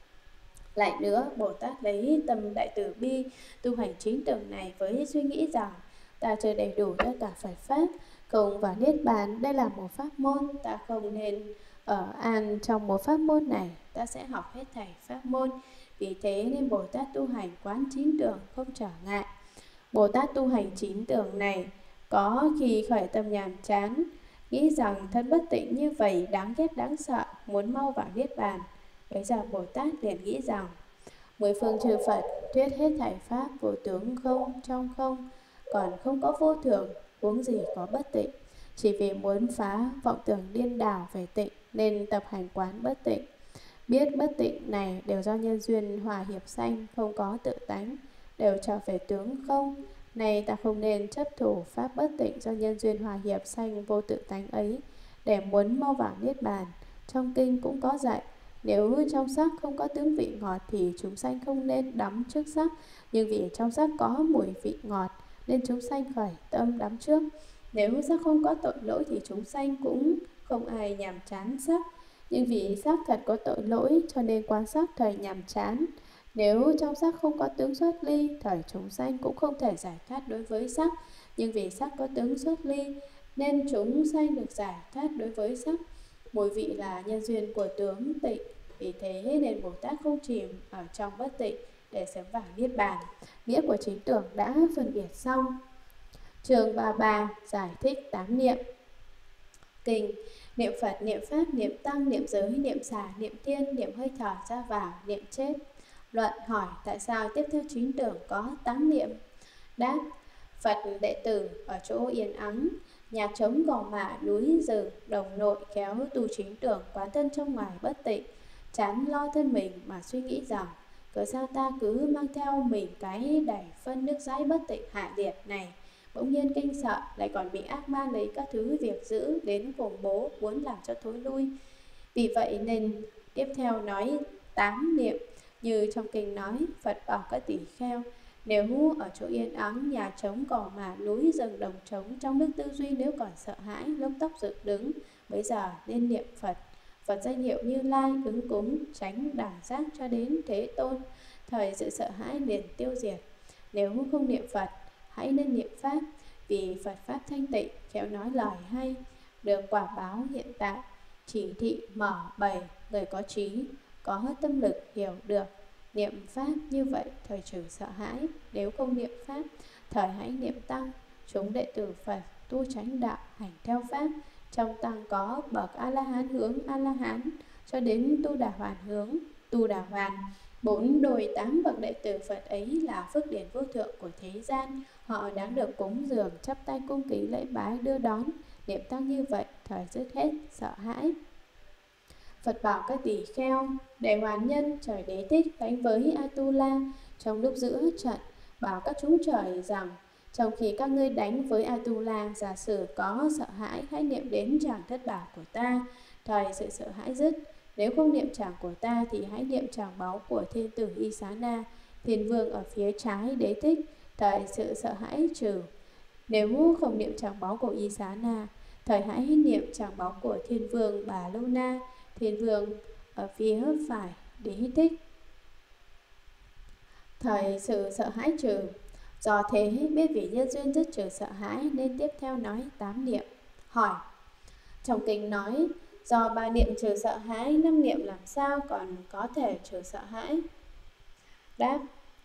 Lại nữa, Bồ Tát lấy tâm đại từ bi tu hành chín tưởng này với suy nghĩ rằng ta chưa đầy đủ tất cả Phật pháp, không vào niết bàn, đây là một pháp môn, ta không nên ở an trong một pháp môn này, ta sẽ học hết thảy pháp môn. Vì thế nên Bồ Tát tu hành quán chín tưởng không trở ngại. Bồ Tát tu hành chín tưởng này có khi khởi tâm nhàm chán, nghĩ rằng thân bất tịnh như vậy đáng ghét đáng sợ, muốn mau vào niết bàn. Bây giờ Bồ Tát liền nghĩ rằng mười phương chư Phật thuyết hết thảy pháp vô tướng không trong không, còn không có vô thường, huống gì có bất tịnh. Chỉ vì muốn phá vọng tưởng điên đảo về tịnh nên tập hành quán bất tịnh. Biết bất tịnh này đều do nhân duyên hòa hiệp sanh, không có tự tánh, đều trở về tướng không. Này ta không nên chấp thủ pháp bất tịnh do nhân duyên hòa hiệp sanh vô tự tánh ấy, để muốn mau vào niết bàn. Trong kinh cũng có dạy, nếu trong sắc không có tướng vị ngọt thì chúng sanh không nên đắm trước sắc, nhưng vì trong sắc có mùi vị ngọt nên chúng sanh khởi tâm đắm trước. Nếu sắc không có tội lỗi thì chúng sanh cũng không ai nhàm chán sắc, nhưng vì sắc thật có tội lỗi cho nên quan sắc thời nhàm chán. Nếu trong sắc không có tướng xuất ly, thời chúng sanh cũng không thể giải thoát đối với sắc, nhưng vì sắc có tướng xuất ly nên chúng sanh được giải thoát đối với sắc. Mùi vị là nhân duyên của tướng tịnh, vì thế nên Bồ Tát không chìm ở trong bất tịnh để sớm vào niết bàn. Nghĩa của chính tưởng đã phân biệt xong. Chương ba mươi ba giải thích tám niệm. Kinh: niệm Phật, niệm Pháp, niệm Tăng, niệm giới, niệm xả, niệm thiên, niệm hơi thở ra vào, niệm chết. Luận: hỏi tại sao tiếp theo chính tưởng có tám niệm? Đáp: Phật đệ tử ở chỗ yên ắng, nhà trống gò mả, núi rừng, đồng nội kéo tu chính tưởng quán thân trong ngoài bất tịnh, chán lo thân mình mà suy nghĩ rằng cớ sao ta cứ mang theo mình cái đầy phân nước dãi bất tịnh hạ liệt này. Bỗng nhiên kinh sợ, lại còn bị ác ma lấy các thứ việc giữ đến khủng bố, muốn làm cho thối lui. Vì vậy nên tiếp theo nói tám niệm. Như trong kinh nói, Phật bảo các tỷ kheo, nếu ở chỗ yên ắng, nhà trống cỏ mả, núi rừng đồng trống, trong nước tư duy nếu còn sợ hãi, lông tóc dựng đứng, bây giờ nên niệm Phật. Phật danh hiệu Như Lai, ứng cúng, tránh đẳng giác cho đến Thế Tôn, thời sự sợ hãi liền tiêu diệt. Nếu không niệm Phật, hãy nên niệm Pháp, vì Phật Pháp thanh tịnh, khéo nói lời hay, được quả báo hiện tại, chỉ thị mở bày, người có trí, có tâm lực hiểu được. Niệm Pháp như vậy thời trừ sợ hãi. Nếu không niệm Pháp, thời hãy niệm Tăng. Chúng đệ tử Phật tu chánh đạo, hành theo Pháp. Trong Tăng có bậc A-la-hán hướng A-la-hán, cho đến tu đà hoàn hướng tu đà hoàn. Bốn đồi tám bậc đệ tử Phật ấy là phước điển vô thượng của thế gian. Họ đáng được cúng dường, chắp tay cung kính lễ bái đưa đón. Niệm Tăng như vậy thời dứt hết sợ hãi. Phật bảo các tỷ kheo, để hoàn nhân trời đế thích đánh với Atula trong lúc giữa trận, bảo các chúng trời rằng trong khi các ngươi đánh với Atula, giả sử có sợ hãi, hãy niệm đến tràng thất bảo của ta, thời sự sợ hãi dứt. Nếu không niệm tràng của ta thì hãy niệm tràng báu của thiên tử Isana, thiên vương ở phía trái đế thích, thời sự sợ hãi trừ. Nếu không niệm tràng báu của Isana, thời hãy niệm tràng báu của thiên vương Bà Luna, thiên vương ở phía phải đế thích, thời sự sợ hãi trừ. Do thế biết vì nhân duyên dứt trừ sợ hãi nên tiếp theo nói tám niệm. Hỏi: trong kinh nói do ba niệm trừ sợ hãi, năm niệm làm sao còn có thể trừ sợ hãi? Đáp: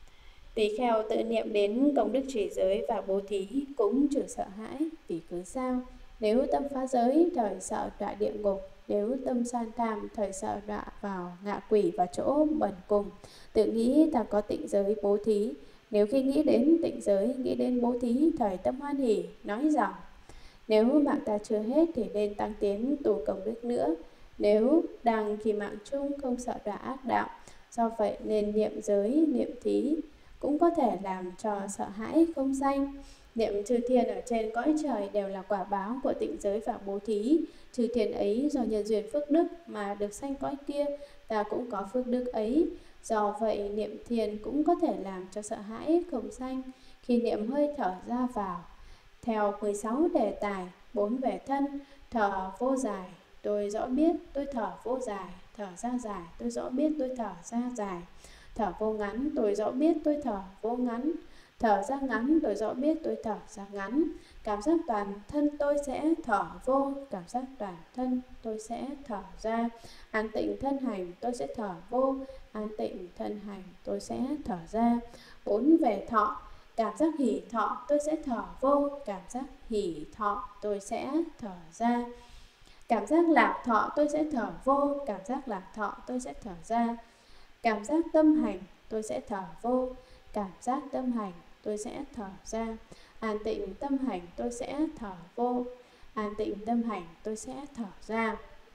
tỷ kheo tự niệm đến công đức trì giới và bố thí cũng trừ sợ hãi. Vì cứ sao? Nếu tâm phá giới, thời sợ đọa địa ngục. Nếu tâm san tham, thời sợ đọa vào ngạ quỷ và chỗ bẩn cùng. Tự nghĩ ta có tịnh giới bố thí. Nếu khi nghĩ đến tịnh giới, nghĩ đến bố thí, thời tâm hoan hỷ, nói rằng nếu mạng ta chưa hết thì nên tăng tiến tu công đức nữa. Nếu đang khi mạng chung không sợ đọa ác đạo, do vậy nên niệm giới, niệm thí cũng có thể làm cho sợ hãi không sanh. Niệm chư thiên ở trên cõi trời đều là quả báo của tịnh giới và bố thí. Chư thiên ấy do nhân duyên phước đức mà được sanh cõi kia, ta cũng có phước đức ấy. Do vậy niệm thiền cũng có thể làm cho sợ hãi không sanh. Khi niệm hơi thở ra vào theo mười sáu đề tài, bốn về thân, thở vô dài, tôi rõ biết tôi thở vô dài, thở ra dài, tôi rõ biết tôi thở ra dài, thở vô ngắn, tôi rõ biết tôi thở vô ngắn, thở ra ngắn, tôi rõ biết tôi thở ra ngắn. Cảm giác toàn thân tôi sẽ thở vô, cảm giác toàn thân tôi sẽ thở ra. An tịnh thân hành tôi sẽ thở vô, an tịnh thân hành tôi sẽ thở ra. Bốn về thọ, cảm giác hỷ thọ tôi sẽ thở vô, cảm giác hỷ thọ tôi sẽ thở ra. Cảm giác lạc thọ tôi sẽ thở vô, cảm giác lạc thọ tôi sẽ thở ra. Cảm giác tâm hành tôi sẽ thở vô, cảm giác tâm hành tôi sẽ thở ra. An tịnh tâm hành tôi sẽ thở vô, an tịnh tâm hành tôi sẽ thở ra.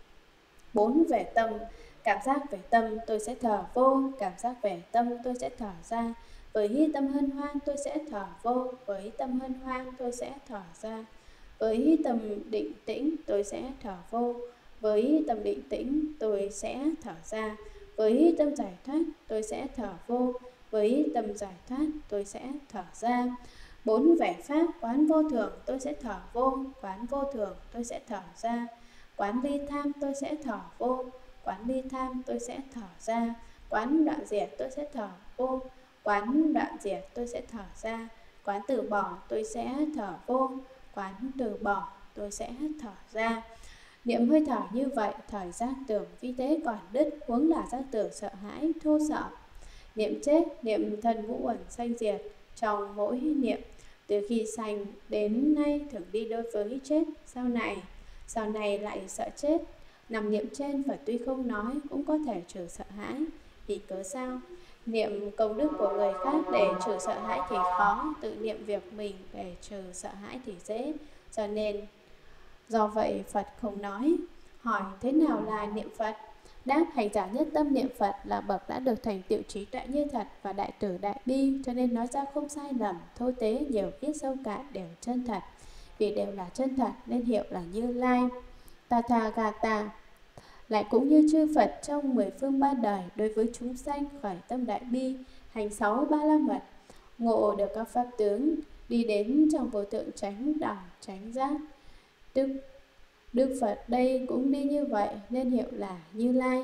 Bốn về tâm, cảm giác về tâm tôi sẽ thở vô, cảm giác về tâm tôi sẽ thở ra. Với tâm hân hoan tôi sẽ thở vô, với tâm hân hoan tôi sẽ thở ra. Với tâm định tĩnh tôi sẽ thở vô, với tâm định tĩnh tôi sẽ thở ra. Với tâm giải thoát tôi sẽ thở vô, với tâm giải thoát tôi sẽ thở ra. Bốn vẻ pháp quán vô thường tôi sẽ thở vô, quán vô thường tôi sẽ thở ra. Quán ly tham tôi sẽ thở vô, quán ly tham tôi sẽ thở ra. Quán đoạn diệt tôi sẽ thở vô, quán đoạn diệt tôi sẽ thở ra. Quán từ bỏ tôi sẽ thở vô, quán từ bỏ tôi sẽ thở ra. Niệm hơi thở như vậy, thời giác tưởng vi tế còn đứt, huống là giác tưởng sợ hãi, thô sợ. Niệm chết, niệm thân ngũ uẩn sanh diệt trong mỗi niệm. Từ khi sanh đến nay thường đi đối với chết, sau này, sau này lại sợ chết. Nằm niệm trên Phật tuy không nói cũng có thể trừ sợ hãi. Vì cớ sao? Niệm công đức của người khác để trừ sợ hãi thì khó, tự niệm việc mình để trừ sợ hãi thì dễ. Cho nên, do vậy Phật không nói. Hỏi thế nào là niệm Phật? Đáp, hành giả nhất tâm niệm Phật là bậc đã được thành tựu trí tuệ như thật và đại từ đại bi, cho nên nói ra không sai lầm, thô tế, nhiều biết sâu cạn đều chân thật. Vì đều là chân thật nên hiệu là Như Lai. Tathagata lại cũng như chư Phật trong mười phương ba đời, đối với chúng sanh khởi tâm đại bi, hành sáu ba la mật, ngộ được các pháp tướng, đi đến trong vô thượng chánh đẳng chánh giác. Đức Đức Phật đây cũng đi như vậy nên hiệu là Như Lai.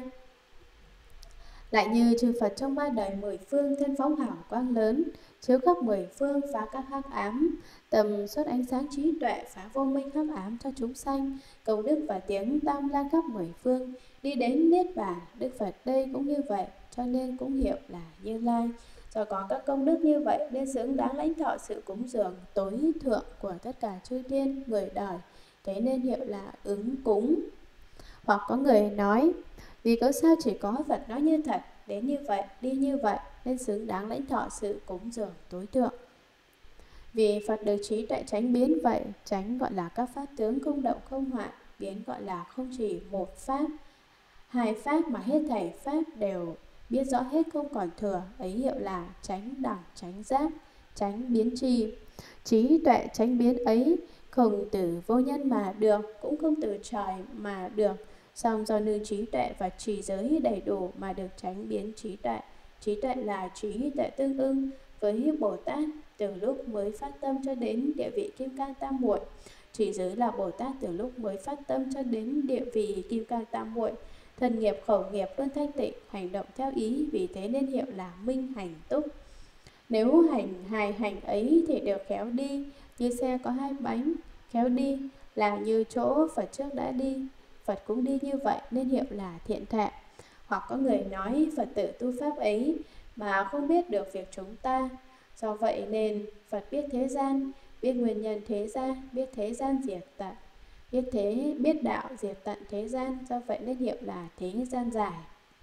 Lại như chư Phật trong ba đời mười phương thân phóng hào quang lớn, chiếu khắp mười phương phá các hắc ám, tầm xuất ánh sáng trí tuệ phá vô minh hắc ám cho chúng sanh, công đức và tiếng tam la khắp mười phương, đi đến niết bàn. Đức Phật đây cũng như vậy, cho nên cũng hiệu là Như Lai. Do có các công đức như vậy nên xứng đáng lãnh thọ sự cúng dường tối thượng của tất cả chư thiên người đời, thế nên hiệu là ứng cúng. Hoặc có người nói, vì cớ sao chỉ có Phật nói như thật, đến như vậy, đi như vậy, nên xứng đáng lãnh thọ sự cúng dường tối thượng. Vì Phật được trí tuệ tránh biến vậy, tránh gọi là các pháp tướng không động không hoại, biến gọi là không chỉ một pháp, hai pháp mà hết thảy pháp đều biết rõ hết không còn thừa, ấy hiệu là tránh đẳng tránh giác, tránh biến tri. Trí tuệ tránh biến ấy không từ vô nhân mà được, cũng không từ trời mà được, song do nương trí tuệ và trì giới đầy đủ mà được tránh biến trí tuệ. Trí tuệ là trí tuệ tương ưng với Bồ Tát từ lúc mới phát tâm cho đến địa vị Kim Cang Tam Muội. Trì giới là Bồ Tát từ lúc mới phát tâm cho đến địa vị Kim Cang Tam Muội. Thân nghiệp khẩu nghiệp luôn thanh tịnh, hành động theo ý, vì thế nên hiệu là minh hành túc. Nếu hành hài hành ấy thì đều khéo đi, như xe có hai bánh, khéo đi là như chỗ Phật trước đã đi, Phật cũng đi như vậy nên hiệu là thiện thệ. Hoặc có người nói Phật tự tu pháp ấy mà không biết được việc chúng ta, do vậy nên Phật biết thế gian, biết nguyên nhân thế gian, biết thế gian diệt tận, biết thế biết đạo diệt tận thế gian, do vậy nên hiệu là thế gian giải.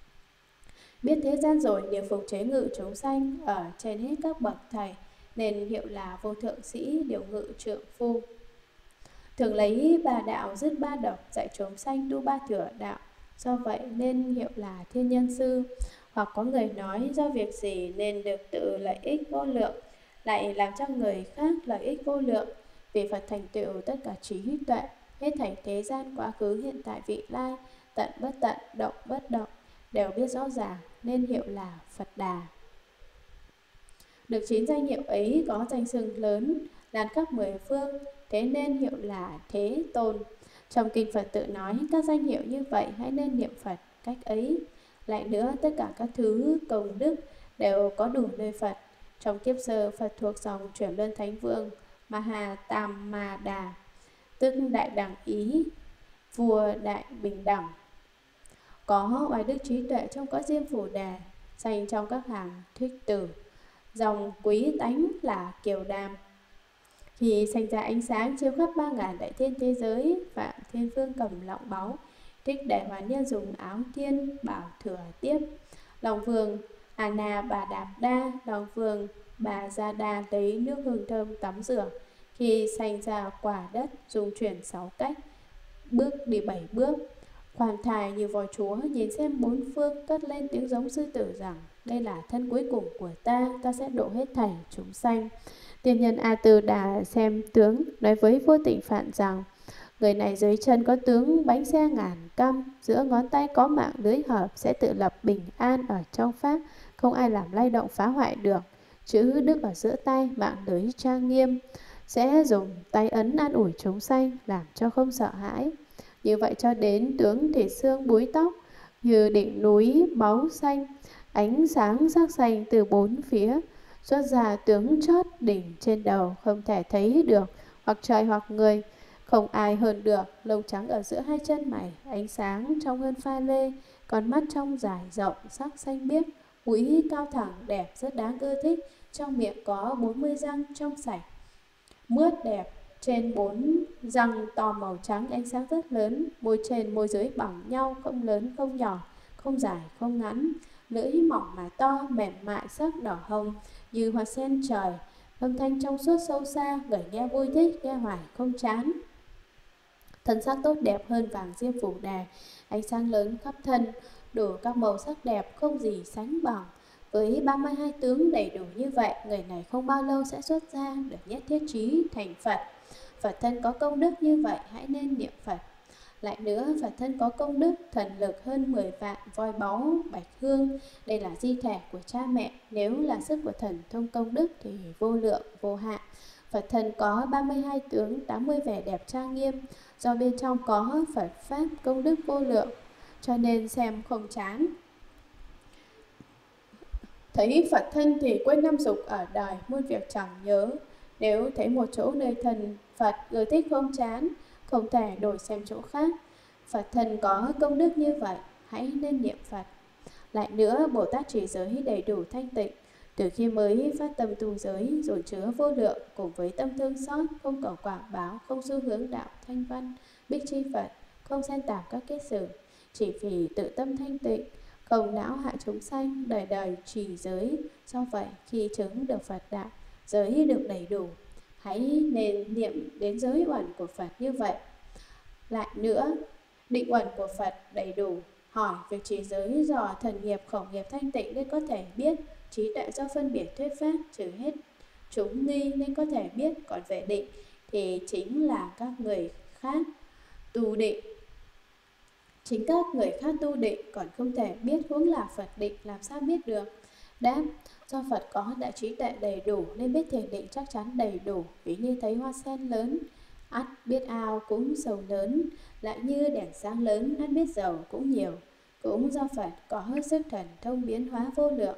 Biết thế gian rồi điều phục chế ngự chúng sanh ở trên hết các bậc thầy, nên hiệu là vô thượng sĩ điều ngự trượng phu. Thường lấy ba đạo dứt ba độc, dạy chúng sanh tu ba thừa đạo, do vậy nên hiệu là thiên nhân sư. Hoặc có người nói do việc gì nên được tự lợi ích vô lượng, lại làm cho người khác lợi ích vô lượng. Vì Phật thành tựu tất cả trí tuệ, hết thảy thế gian quá khứ hiện tại vị lai, tận bất tận, động bất động, đều biết rõ ràng nên hiệu là Phật Đà. Được chín danh hiệu ấy có danh xưng lớn, lan khắp mười phương, thế nên hiệu là Thế Tôn. Trong kinh Phật tự nói các danh hiệu như vậy hãy nên niệm Phật cách ấy. Lại nữa tất cả các thứ công đức đều có đủ nơi Phật. Trong kiếp sơ Phật thuộc dòng Chuyển Luân Thánh Vương Maha Tam Ma Đà, tức đại đẳng ý, vua đại bình đẳng. Có oai đức trí tuệ trong cõi Diêm Phù Đề, dành trong các hàng thích tử. Dòng quý tánh là Kiều Đàm. Khi sanh ra ánh sáng chiếu khắp ba ngàn đại thiên thế giới, Phạm Thiên Phương cầm lọng báu, Thích Đại Hoàn Nhân dùng áo thiên bảo thừa tiếp. Lòng Vương Anna Bà Đạp Đa, Lòng Vương Bà Gia Đa lấy nước hương thơm tắm rửa. Khi sanh ra quả đất dùng chuyển sáu cách, bước đi bảy bước. Khoan thai như voi chúa nhìn xem bốn phương, cất lên tiếng giống sư tử rằng đây là thân cuối cùng của ta, ta sẽ độ hết thảy chúng sanh. Tiên nhân A Tư Đà xem tướng, nói với Vô Tịnh Phạn rằng: người này dưới chân có tướng bánh xe ngàn căm, giữa ngón tay có mạng lưới hợp, sẽ tự lập bình an ở trong pháp, không ai làm lay động phá hoại được. Chữ đức ở giữa tay, mạng lưới trang nghiêm, sẽ dùng tay ấn an ủi chúng sanh, làm cho không sợ hãi. Như vậy cho đến tướng thịt xương búi tóc, như đỉnh núi máu xanh, ánh sáng sắc xanh từ bốn phía xuất ra, tướng chót đỉnh trên đầu, không thể thấy được, hoặc trời hoặc người, không ai hơn được. Lông trắng ở giữa hai chân mày, ánh sáng trong hơn pha lê, con mắt trong dài rộng, sắc xanh biếc, mũi cao thẳng đẹp, rất đáng ưa thích. Trong miệng có bốn mươi răng trong sạch, mướt đẹp, trên bốn răng to màu trắng, ánh sáng rất lớn. Môi trên môi dưới bằng nhau, không lớn không nhỏ, không dài không ngắn. Lưỡi mỏng mà to, mềm mại, sắc đỏ hồng như hoa sen trời. Âm thanh trong suốt sâu xa, người nghe vui thích, nghe hoài không chán. Thân sắc tốt đẹp hơn vàng diêm phủ đề, ánh sáng lớn khắp thân, đủ các màu sắc đẹp không gì sánh bằng. Với ba mươi hai tướng đầy đủ như vậy, người này không bao lâu sẽ xuất ra được nhất thiết trí thành Phật. Phật thân có công đức như vậy, hãy nên niệm Phật. Lại nữa, Phật thân có công đức thần lực hơn mười vạn voi báu bạch hương. Đây là di thể của cha mẹ, nếu là sức của thần thông công đức thì vô lượng vô hạn. Phật thân có ba mươi hai tướng, tám mươi vẻ đẹp trang nghiêm, do bên trong có Phật pháp công đức vô lượng, cho nên xem không chán. Thấy Phật thân thì quên năm dục ở đời, muôn việc chẳng nhớ. Nếu thấy một chỗ nơi thần Phật người thích không chán, không thể đổi xem chỗ khác. Phật thân có công đức như vậy, hãy nên niệm Phật. Lại nữa, Bồ Tát trì giới đầy đủ thanh tịnh, từ khi mới phát tâm tu giới, rồi chứa vô lượng, cùng với tâm thương xót, không cầu quảng báo, không xu hướng đạo thanh văn, bích chi Phật, không xen tạp các kết sử, chỉ vì tự tâm thanh tịnh, không não hạ chúng sanh, đời đời trì giới. Do vậy, khi chứng được Phật đạo, giới được đầy đủ, hãy nên niệm đến giới uẩn của Phật như vậy. Lại nữa, định uẩn của Phật đầy đủ, hỏi việc trì giới do thần nghiệp khẩu nghiệp thanh tịnh nên có thể biết. Trí tuệ do phân biệt thuyết pháp trừ hết chúng nghi nên có thể biết. Còn về định thì chính là các người khác tu định, chính các người khác tu định còn không thể biết, huống là Phật định làm sao biết được. Đáp: do Phật có đại trí tuệ đầy đủ nên biết thiền định chắc chắn đầy đủ. Ví như thấy hoa sen lớn, ắt biết ao cũng sầu lớn. Lại như đèn sáng lớn, ắt biết dầu cũng nhiều. Cũng do Phật có sức thần thông biến hóa vô lượng,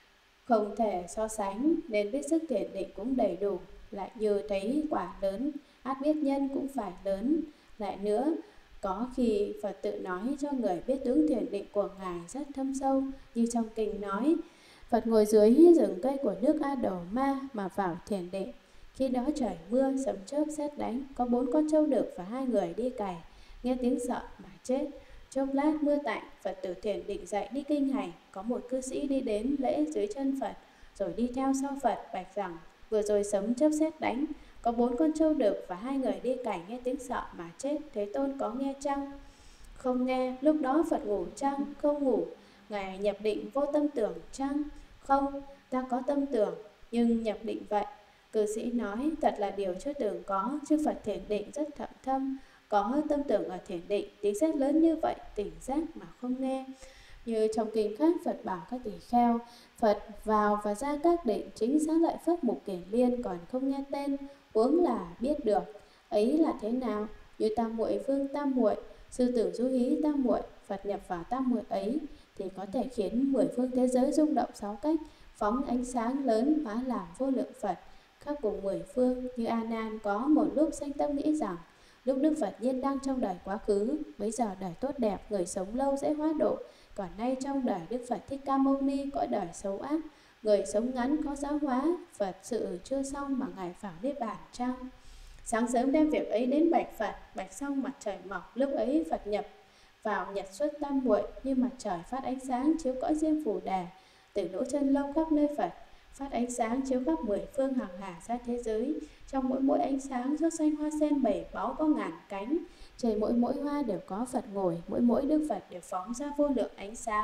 không thể so sánh, nên biết sức thiền định cũng đầy đủ. Lại như thấy quả lớn, ắt biết nhân cũng phải lớn. Lại nữa, có khi Phật tự nói cho người biết tướng thiền định của Ngài rất thâm sâu, như trong kinh nói: Phật ngồi dưới rừng cây của nước A Đồ Ma mà vào thiền định. Khi đó trời mưa, sấm chớp sét đánh, có bốn con trâu đực và hai người đi cày, nghe tiếng sợ mà chết. Chốc lát mưa tạnh, Phật tử thiền định dậy đi kinh hành. Có một cư sĩ đi đến lễ dưới chân Phật, rồi đi theo sau Phật bạch rằng: vừa rồi sấm chớp sét đánh, có bốn con trâu đực và hai người đi cày nghe tiếng sợ mà chết, Thế Tôn có nghe chăng? Không nghe. Lúc đó Phật ngủ chăng? Không ngủ. Ngài nhập định vô tâm tưởng chăng? Không, ta có tâm tưởng, nhưng nhập định vậy. Cư sĩ nói: thật là điều chưa từng có, chư Phật thiền định rất thậm thâm, có tâm tưởng ở thiền định, tiếng sét lớn như vậy, tỉnh giác mà không nghe. Như trong kinh khác, Phật bảo các tỳ kheo: Phật vào và ra các định, chính xác lại Phất Mục Kiền Liên, còn không nghe tên, huống là biết được. Ấy là thế nào? Như Tam Muội Vương Tam Muội, Sư Tử Du Hí Tam Muội, Phật nhập vào Tam Muội ấy thì có thể khiến mười phương thế giới rung động sáu cách, phóng ánh sáng lớn hóa làm vô lượng Phật khắp cùng mười phương. Như A Nan có một lúc sanh tâm nghĩ rằng: lúc Đức Phật nhiên đang trong đời quá khứ, bây giờ đời tốt đẹp, người sống lâu dễ hóa độ. Còn nay trong đời Đức Phật Thích Ca Mâu Ni, cõi đời xấu ác, người sống ngắn có giáo hóa, Phật sự chưa xong mà Ngài vào Niết Bàn chăng? Sáng sớm đem việc ấy đến bạch Phật. Bạch xong mặt trời mọc, lúc ấy Phật nhập vào nhật xuất tam muội, như mặt trời phát ánh sáng chiếu cõi diêm phù đề. Từ lỗ chân lông khắp nơi Phật phát ánh sáng chiếu khắp mười phương hàng hà ra thế giới. Trong mỗi mỗi ánh sáng xuất xanh hoa sen bảy báu có ngàn cánh. Trên mỗi mỗi hoa đều có Phật ngồi, mỗi mỗi Đức Phật đều phóng ra vô lượng ánh sáng.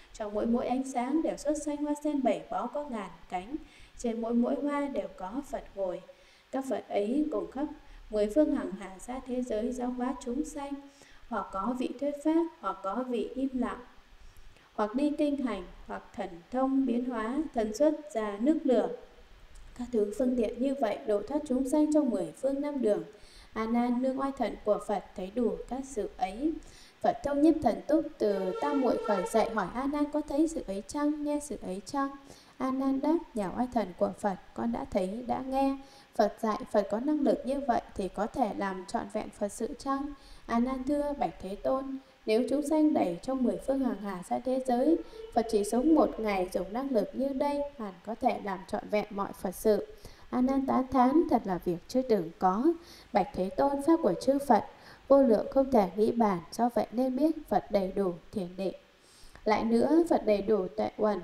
Trong mỗi mỗi ánh sáng đều xuất xanh hoa sen bảy bó có ngàn cánh. Trên mỗi mỗi hoa đều có Phật ngồi. Các Phật ấy cùng khắp mười phương hằng hà xa thế giới giáo hóa chúng sanh. Hoặc có vị thuyết pháp, hoặc có vị im lặng, hoặc đi kinh hành, hoặc thần thông biến hóa, thần xuất ra nước lửa. Các thứ phương tiện như vậy độ thoát chúng sanh trong mười phương năm đường. A Nan nương oai thần của Phật thấy đủ các sự ấy. Phật thông nhiếp thần túc từ tam muội khởi dậy hỏi A Nan có thấy sự ấy chăng, nghe sự ấy chăng? A Nan đáp: nhà oai thần của Phật con đã thấy, đã nghe. Phật dạy Phật có năng lực như vậy thì có thể làm trọn vẹn Phật sự chăng? A Nan thưa bạch Thế Tôn, nếu chúng sanh đầy trong mười phương hàng hà xa thế giới, Phật chỉ sống một ngày dùng năng lực như đây hẳn có thể làm trọn vẹn mọi Phật sự. A Nan tán thán thật là việc chưa từng có. Bạch Thế Tôn, pháp của chư Phật vô lượng không thể nghĩ bàn, do vậy nên biết Phật đầy đủ thiền định. Lại nữa, Phật đầy đủ tuệ uẩn.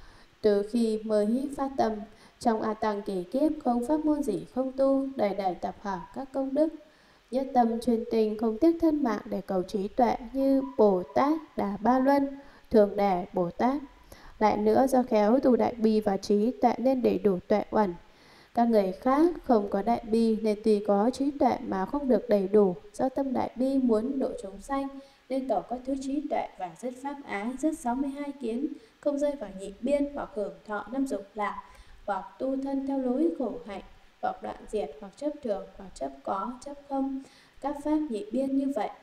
Từ khi mới phát tâm, trong A Tăng kỳ kiếp không pháp môn gì không tu, đời đời tập hợp các công đức, nhất tâm chuyên tình không tiếc thân mạng để cầu trí tuệ như Bồ Tát Đà Ba Luân, Thường Đề Bồ Tát. Lại nữa, do khéo tu đại bi và trí tuệ nên đầy đủ tuệ uẩn. Các người khác không có đại bi nên tuy có trí tuệ mà không được đầy đủ. Do tâm đại bi muốn độ chúng sanh nên cầu các thứ trí tuệ và dứt pháp ái, dứt sáu mươi hai kiến, không rơi vào nhị biên, hoặc hưởng thọ năm dục lạc, hoặc tu thân theo lối khổ hạnh, hoặc đoạn diệt, hoặc chấp thường, hoặc chấp có, chấp không, các pháp nhị biên như vậy.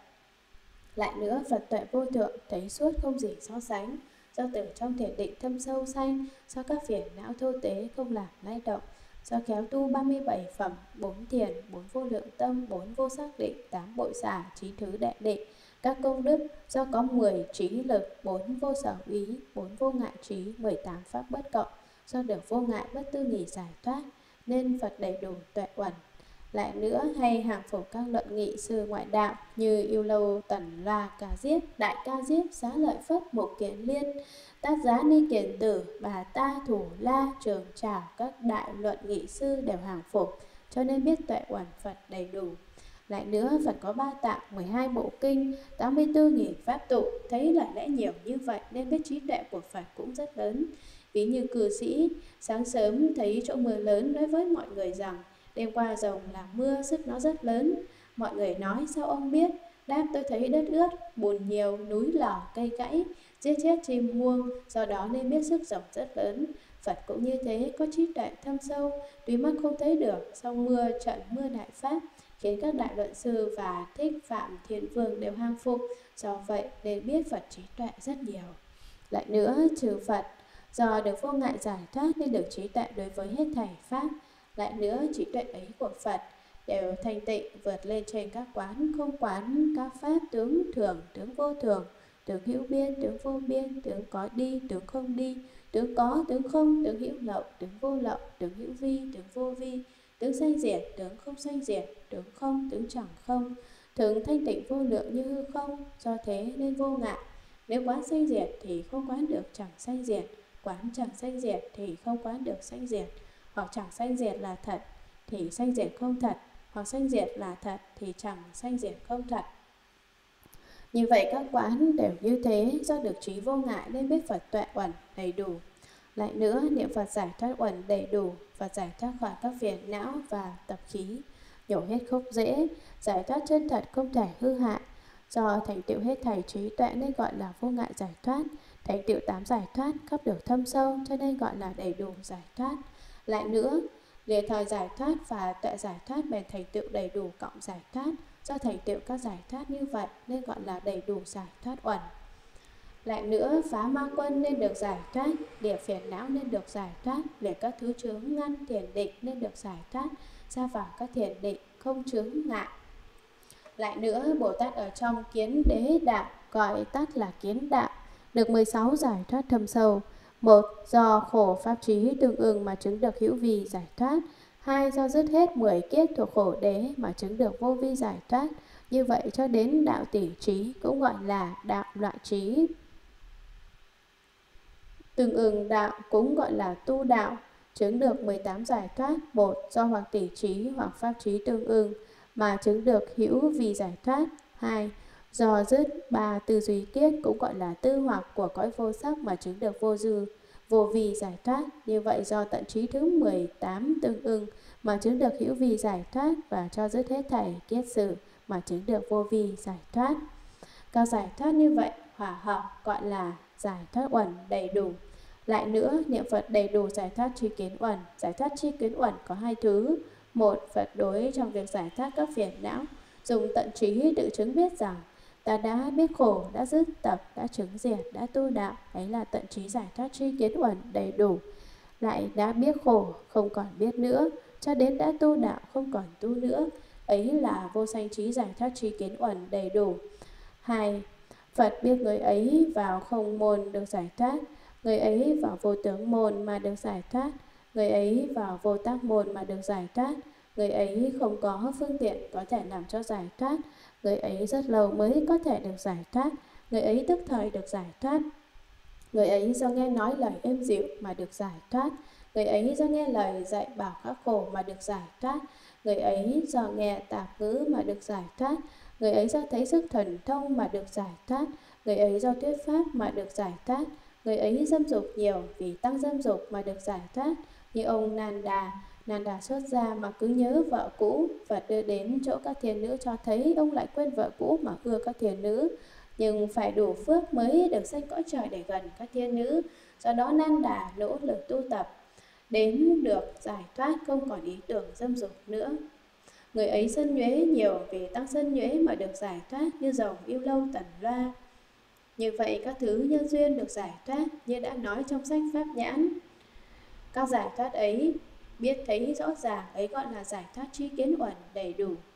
Lại nữa, Phật tuệ vô thượng thấy suốt không gì so sánh. Do từ trong thiền định thâm sâu sanh, do các phiền não thô tế không làm lay động, do khéo tu ba mươi bảy phẩm, bốn thiền, bốn vô lượng tâm, bốn vô xác định, tám bội xả, chín thứ đệ định, các công đức, do có mười trí lực, bốn vô sở ý, bốn vô ngại trí, mười tám pháp bất cộng, do được vô ngại bất tư nghỉ giải thoát, nên Phật đầy đủ tuệ uẩn. Lại nữa, hay hàng phục các luận nghị sư ngoại đạo như Yêu Lâu, Tần Loa, Ca Diếp, Đại Ca Diếp, Xá Lợi Phất, Mục Kiền Liên, Tát Giá Ni Kiền Tử, Bà Ta, Thủ La, Trường Trảo, các đại luận nghị sư đều hàng phục, cho nên biết tuệ uẩn Phật đầy đủ. Lại nữa, Phật có ba tạng, mười hai bộ kinh, tám mươi tư nghìn pháp tụ, thấy lời lẽ nhiều như vậy nên biết trí tuệ của Phật cũng rất lớn. Ví như cư sĩ, sáng sớm thấy chỗ mưa lớn nói với mọi người rằng đêm qua rồng làm mưa, sức nó rất lớn. Mọi người nói sao ông biết? Đáp: tôi thấy đất ướt, bùn nhiều, núi lở, cây gãy, giết chết chim muông, do đó nên biết sức rồng rất lớn. Phật cũng như thế, có trí tuệ thâm sâu, tuy mắt không thấy được, song mưa trận mưa đại pháp, khiến các đại luận sư và Thích Phạm Thiên Vương đều hàng phục, do vậy nên biết Phật trí tuệ rất nhiều. Lại nữa, trừ Phật, do được vô ngại giải thoát nên được trí tuệ đối với hết thảy pháp. Lại nữa, trí tuệ ấy của Phật đều thanh tịnh vượt lên trên các quán, không quán các pháp tướng thường, tướng vô thường, tướng hữu biên, tướng vô biên, tướng có đi, tướng không đi, tướng có, tướng không, tướng hữu lậu, tướng vô lậu, tướng hữu vi, tướng vô vi, tướng sanh diệt, tướng không sanh diệt, tướng không, tướng chẳng không, tướng thanh tịnh vô lượng như hư không, do thế nên vô ngại. Nếu quán sanh diệt thì không quán được chẳng sanh diệt, quán chẳng sanh diệt thì không quán được sanh diệt, hoặc chẳng sanh diệt là thật thì sanh diệt không thật, hoặc sanh diệt là thật thì chẳng sanh diệt không thật. Như vậy các quán đều như thế, do được trí vô ngại nên biết Phật tuệ uẩn đầy đủ. Lại nữa, niệm Phật giải thoát uẩn đầy đủ, Phật giải thoát khỏi các phiền não và tập khí, nhổ hết khúc rễ, giải thoát chân thật không thể hư hại. Do thành tựu hết thảy trí tuệ nên gọi là vô ngại giải thoát, thành tựu tám giải thoát khắp được thâm sâu cho nên gọi là đầy đủ giải thoát. Lại nữa, lìa thời giải thoát và tuệ giải thoát bèn thành tựu đầy đủ cộng giải thoát, do thành tựu các giải thoát như vậy nên gọi là đầy đủ giải thoát uẩn. Lại nữa, phá ma quân nên được giải thoát, lìa phiền não nên được giải thoát, lìa các thứ chướng ngăn thiền định nên được giải thoát, ra vào các thiền định không chướng ngại. Lại nữa, Bồ Tát ở trong kiến đế đạo gọi tắt là kiến đạo, được mười sáu giải thoát thâm sâu. Một, do khổ pháp trí tương ưng mà chứng được hữu vi giải thoát. Hai, do dứt hết mười kiết thuộc khổ đế mà chứng được vô vi giải thoát. Như vậy cho đến đạo tỷ trí cũng gọi là đạo loại trí. Tương ưng đạo cũng gọi là tu đạo, chứng được mười tám giải thoát. Một, do hoặc tỷ trí hoặc pháp trí tương ưng mà chứng được hữu vi giải thoát. Hai, Do dứt ba tư duy kiết cũng gọi là tư hoặc của cõi vô sắc mà chứng được vô dư, vô vi giải thoát. Như vậy do tận trí thứ mười tám tương ưng mà chứng được hữu vi giải thoát, và cho dứt hết thảy kiết sự mà chứng được vô vi giải thoát. Các giải thoát như vậy hòa hợp gọi là giải thoát uẩn đầy đủ. Lại nữa, niệm Phật đầy đủ giải thoát tri kiến uẩn. Giải thoát tri kiến uẩn có hai thứ. Một, Phật đối trong việc giải thoát các phiền não, dùng tận trí tự chứng biết rằng ta đã biết khổ, đã dứt tập, đã chứng diệt, đã tu đạo. Ấy là tận trí giải thoát tri kiến uẩn đầy đủ. Lại đã biết khổ, không còn biết nữa, cho đến đã tu đạo, không còn tu nữa. Ấy là vô sanh trí giải thoát tri kiến uẩn đầy đủ. Hai, Phật biết người ấy vào không môn được giải thoát, người ấy vào vô tướng môn mà được giải thoát, người ấy vào vô tác môn mà được giải thoát, người ấy không có phương tiện có thể làm cho giải thoát, người ấy rất lâu mới có thể được giải thoát, người ấy tức thời được giải thoát, người ấy do nghe nói lời êm dịu mà được giải thoát, người ấy do nghe lời dạy bảo khắc khổ mà được giải thoát, người ấy do nghe tạp ngữ mà được giải thoát, người ấy do thấy sức thần thông mà được giải thoát, người ấy do thuyết pháp mà được giải thoát, người ấy dâm dục nhiều vì tăng dâm dục mà được giải thoát. Như ông Nàn Đà, Nàn Đà xuất gia mà cứ nhớ vợ cũ, Phật đưa đến chỗ các thiền nữ cho thấy ông lại quên vợ cũ mà ưa các thiền nữ. Nhưng phải đủ phước mới được sanh cõi trời để gần các thiên nữ. Do đó Nan Đà nỗ lực tu tập, đến được giải thoát, không còn ý tưởng dâm dục nữa. Người ấy sân nhuế nhiều vì tăng sân nhuế mà được giải thoát, như dòng yêu lâu tần loa. Như vậy các thứ nhân duyên được giải thoát, như đã nói trong sách Pháp Nhãn. Các giải thoát ấy biết thấy rõ ràng, ấy gọi là giải thoát tri kiến uẩn đầy đủ.